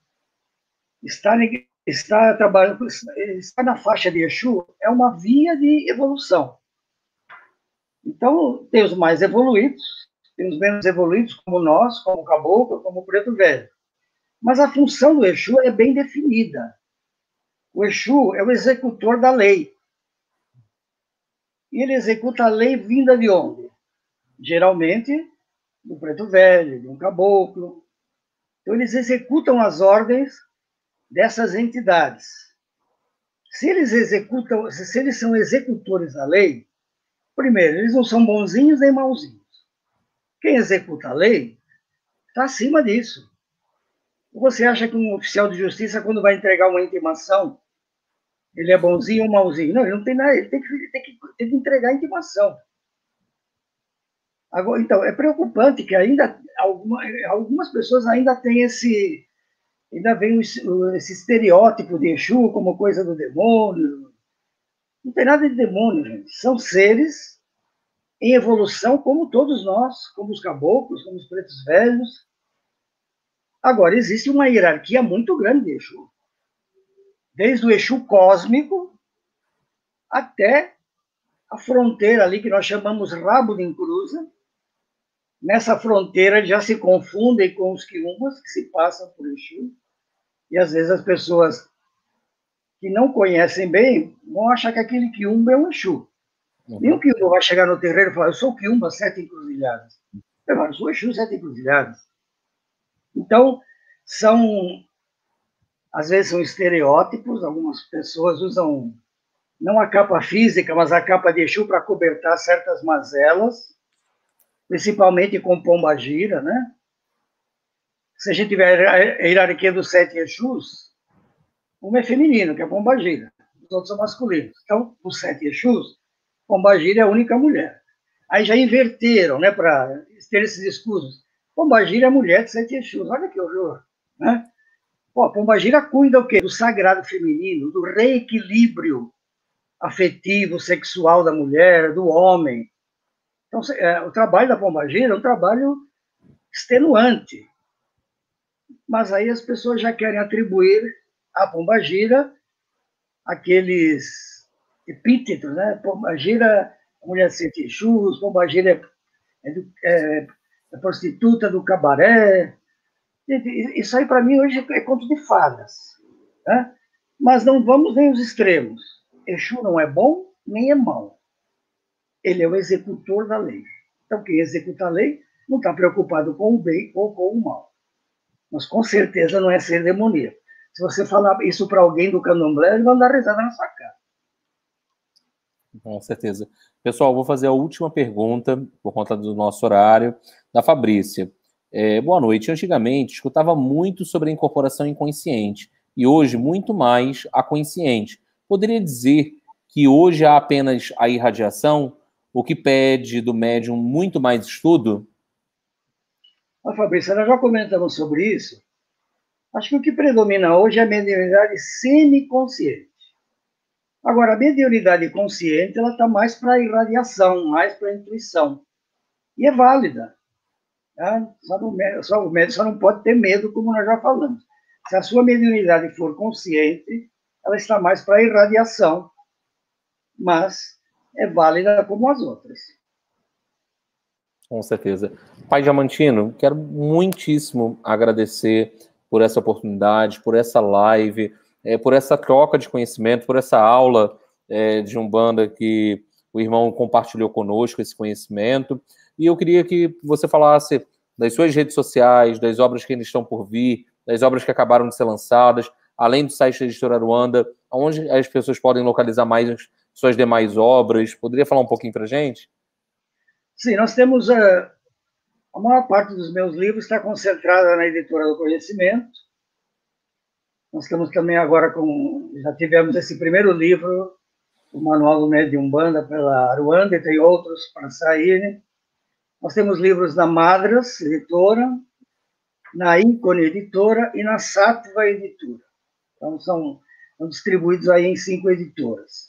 está trabalhando, está na faixa de Exu, é uma via de evolução. Então, tem os mais evoluídos, tem os menos evoluídos, como nós, como o Caboclo, como o Preto Velho. Mas a função do Exu é bem definida. O Exu é o executor da lei. E ele executa a lei vinda de onde? Geralmente, do Preto Velho, de um Caboclo. Então, eles executam as ordens dessas entidades. Se eles são executores da lei, primeiro, eles não são bonzinhos nem mauzinhos. Quem executa a lei está acima disso. Você acha que um oficial de justiça, quando vai entregar uma intimação, ele é bonzinho ou mauzinho? Não, ele não tem nada, ele tem que entregar a intimação. Agora, então, é preocupante que ainda algumas pessoas ainda têm ainda vem esse estereótipo de Exu como coisa do demônio. Não tem nada de demônio, gente. São seres em evolução como todos nós, como os caboclos, como os pretos velhos. Agora, existe uma hierarquia muito grande de Exu. Desde o Exu cósmico até a fronteira ali que nós chamamos rabo de encruza. Nessa fronteira já se confundem com os quiumbas que se passam por Exu. E às vezes as pessoas que não conhecem bem vão achar que aquele quiumba é um Exu. Nenhum quiumba vai chegar no terreiro e falar: eu sou o quiumba 7 encruzilhadas. Eu sou o Exu 7 encruzilhadas. Então, às vezes são estereótipos, algumas pessoas usam não a capa física, mas a capa de Exu para cobertar certas mazelas, principalmente com pombagira, né? Se a gente tiver a hierarquia dos 7 Exus, um é feminino, que é pombagira, os outros são masculinos. Então, os 7 Exus, pombagira é a única mulher. Aí já inverteram, né, para ter esses escudos. Pombagira é a mulher de 7 Exus, olha que horror, né? Pô, pombagira cuida o quê? Do sagrado feminino, do reequilíbrio afetivo, sexual da mulher, do homem. Então, o trabalho da pombagira é um trabalho extenuante. Mas aí as pessoas já querem atribuir à pombagira aqueles epítetos, né? Pombagira, mulher de 7 Exus, pombagira é prostituta do cabaré. Isso aí, para mim, hoje é conto de fadas. Né? Mas não vamos nem aos extremos. Exu não é bom, nem é mau. Ele é o executor da lei. Então, quem executa a lei não está preocupado com o bem ou com o mal. Mas, com certeza, não é ser demoníaco. Se você falar isso para alguém do candomblé, ele vai dar risada na sua cara. Com certeza. Pessoal, vou fazer a última pergunta, por conta do nosso horário, da Fabrícia. Boa noite. Antigamente, escutava muito sobre a incorporação inconsciente e hoje muito mais a consciente. Poderia dizer que hoje há apenas a irradiação, o que pede do médium muito mais estudo? Fabrício, nós já comentamos sobre isso. Acho que o que predomina hoje é a mediunidade semiconsciente. Agora, a mediunidade consciente, ela está mais para a irradiação, mais para a intuição. E é válida. Tá? O médium só não pode ter medo, como nós já falamos. Se a sua mediunidade for consciente, ela está mais para a irradiação, mas é válida como as outras. Com certeza. Pai Diamantino, quero muitíssimo agradecer por essa oportunidade, por essa live, por essa troca de conhecimento, por essa aula de Umbanda que o irmão compartilhou conosco esse conhecimento, e eu queria que você falasse das suas redes sociais, das obras que ainda estão por vir, das obras que acabaram de ser lançadas, além do site da Editora Aruanda, onde as pessoas podem localizar mais suas demais obras. Poderia falar um pouquinho para a gente? Sim, nós temos a maior parte dos meus livros está concentrada na Editora do Conhecimento. Nós estamos também agora já tivemos esse primeiro livro, o Manual do Médium de Umbanda, pela Aruanda, e tem outros para saírem. Nós temos livros na Madras Editora, na Ícone Editora e na Sattva Editora. Então, são distribuídos aí em 5 editoras.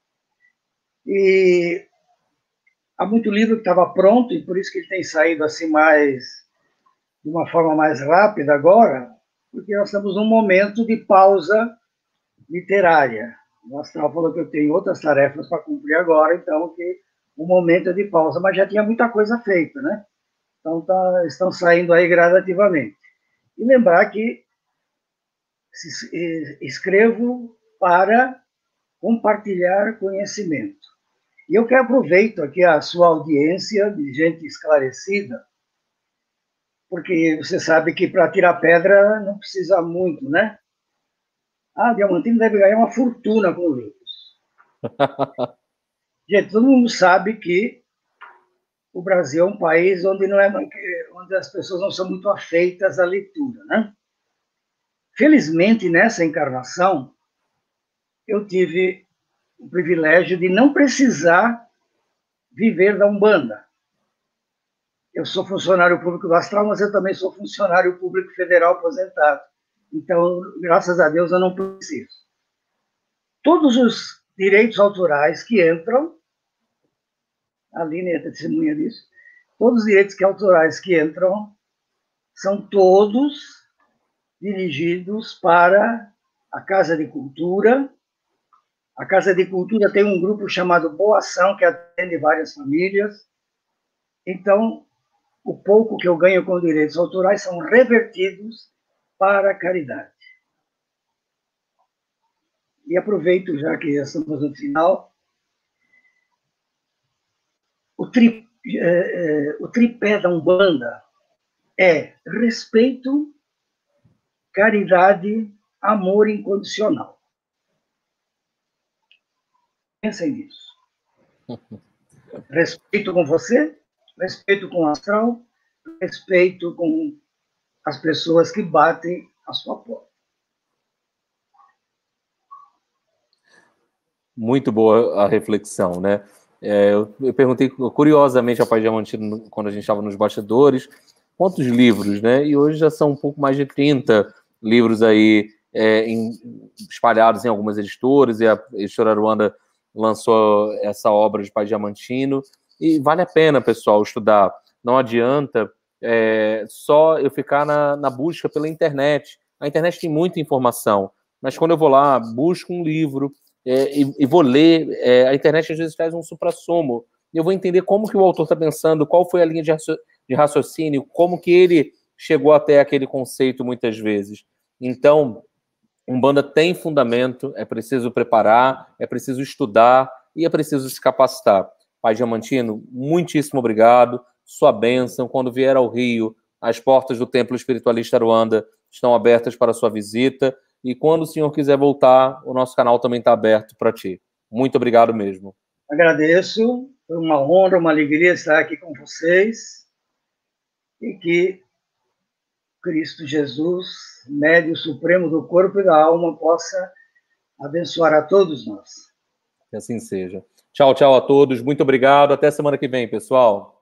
E há muito livro que estava pronto, e por isso que ele tem saído assim de uma forma mais rápida agora, porque nós estamos num momento de pausa literária. O Astral falou que eu tenho outras tarefas para cumprir agora, então que o momento é de pausa, mas já tinha muita coisa feita, né? Então estão saindo aí gradativamente. E lembrar que escrevo para compartilhar conhecimento. E eu que aproveito aqui a sua audiência de gente esclarecida, porque você sabe que para tirar pedra não precisa muito, né? Diamantino deve ganhar uma fortuna com livros. Gente, todo mundo sabe que o Brasil é um país onde as pessoas não são muito afeitas à leitura, né? Felizmente, nessa encarnação, eu tive o privilégio de não precisar viver da Umbanda. Eu sou funcionário público do Astral, mas eu também sou funcionário público federal aposentado. Então, graças a Deus, eu não preciso. Todos os direitos autorais que entram, a Aline é testemunha disso, todos os direitos autorais que entram são todos dirigidos para a Casa de Cultura. A Casa de Cultura tem um grupo chamado Boa Ação, que atende várias famílias. Então, o pouco que eu ganho com direitos autorais são revertidos para a caridade. E aproveito, já que estamos no final, o tripé da Umbanda é respeito, caridade, amor incondicional. Pensem nisso. Respeito com você, respeito com o astral, respeito com as pessoas que batem a sua porta. Muito boa a reflexão, né? Eu perguntei curiosamente ao Pai Diamantino, quando a gente estava nos bastidores, quantos livros, né? E hoje já são um pouco mais de 30 livros aí espalhados em algumas editoras, e a Editora Aruanda lançou essa obra de Pai Diamantino, e vale a pena, pessoal, estudar. Não adianta só eu ficar na busca pela internet. A internet tem muita informação, mas quando eu vou lá, busco um livro e vou ler, a internet às vezes traz um suprassumo, e eu vou entender como que o autor está pensando, qual foi a linha de raciocínio, como que ele chegou até aquele conceito muitas vezes. Então, Umbanda tem fundamento, é preciso preparar, é preciso estudar e é preciso se capacitar. Pai Diamantino, muitíssimo obrigado, sua bênção. Quando vier ao Rio, as portas do Templo Espiritualista Aruanda estão abertas para sua visita, e quando o senhor quiser voltar, o nosso canal também está aberto para ti. Muito obrigado mesmo. Agradeço, foi uma honra, uma alegria estar aqui com vocês, e que Cristo Jesus, médio supremo do corpo e da alma, possa abençoar a todos nós. Que assim seja. Tchau, tchau a todos. Muito obrigado. Até semana que vem, pessoal.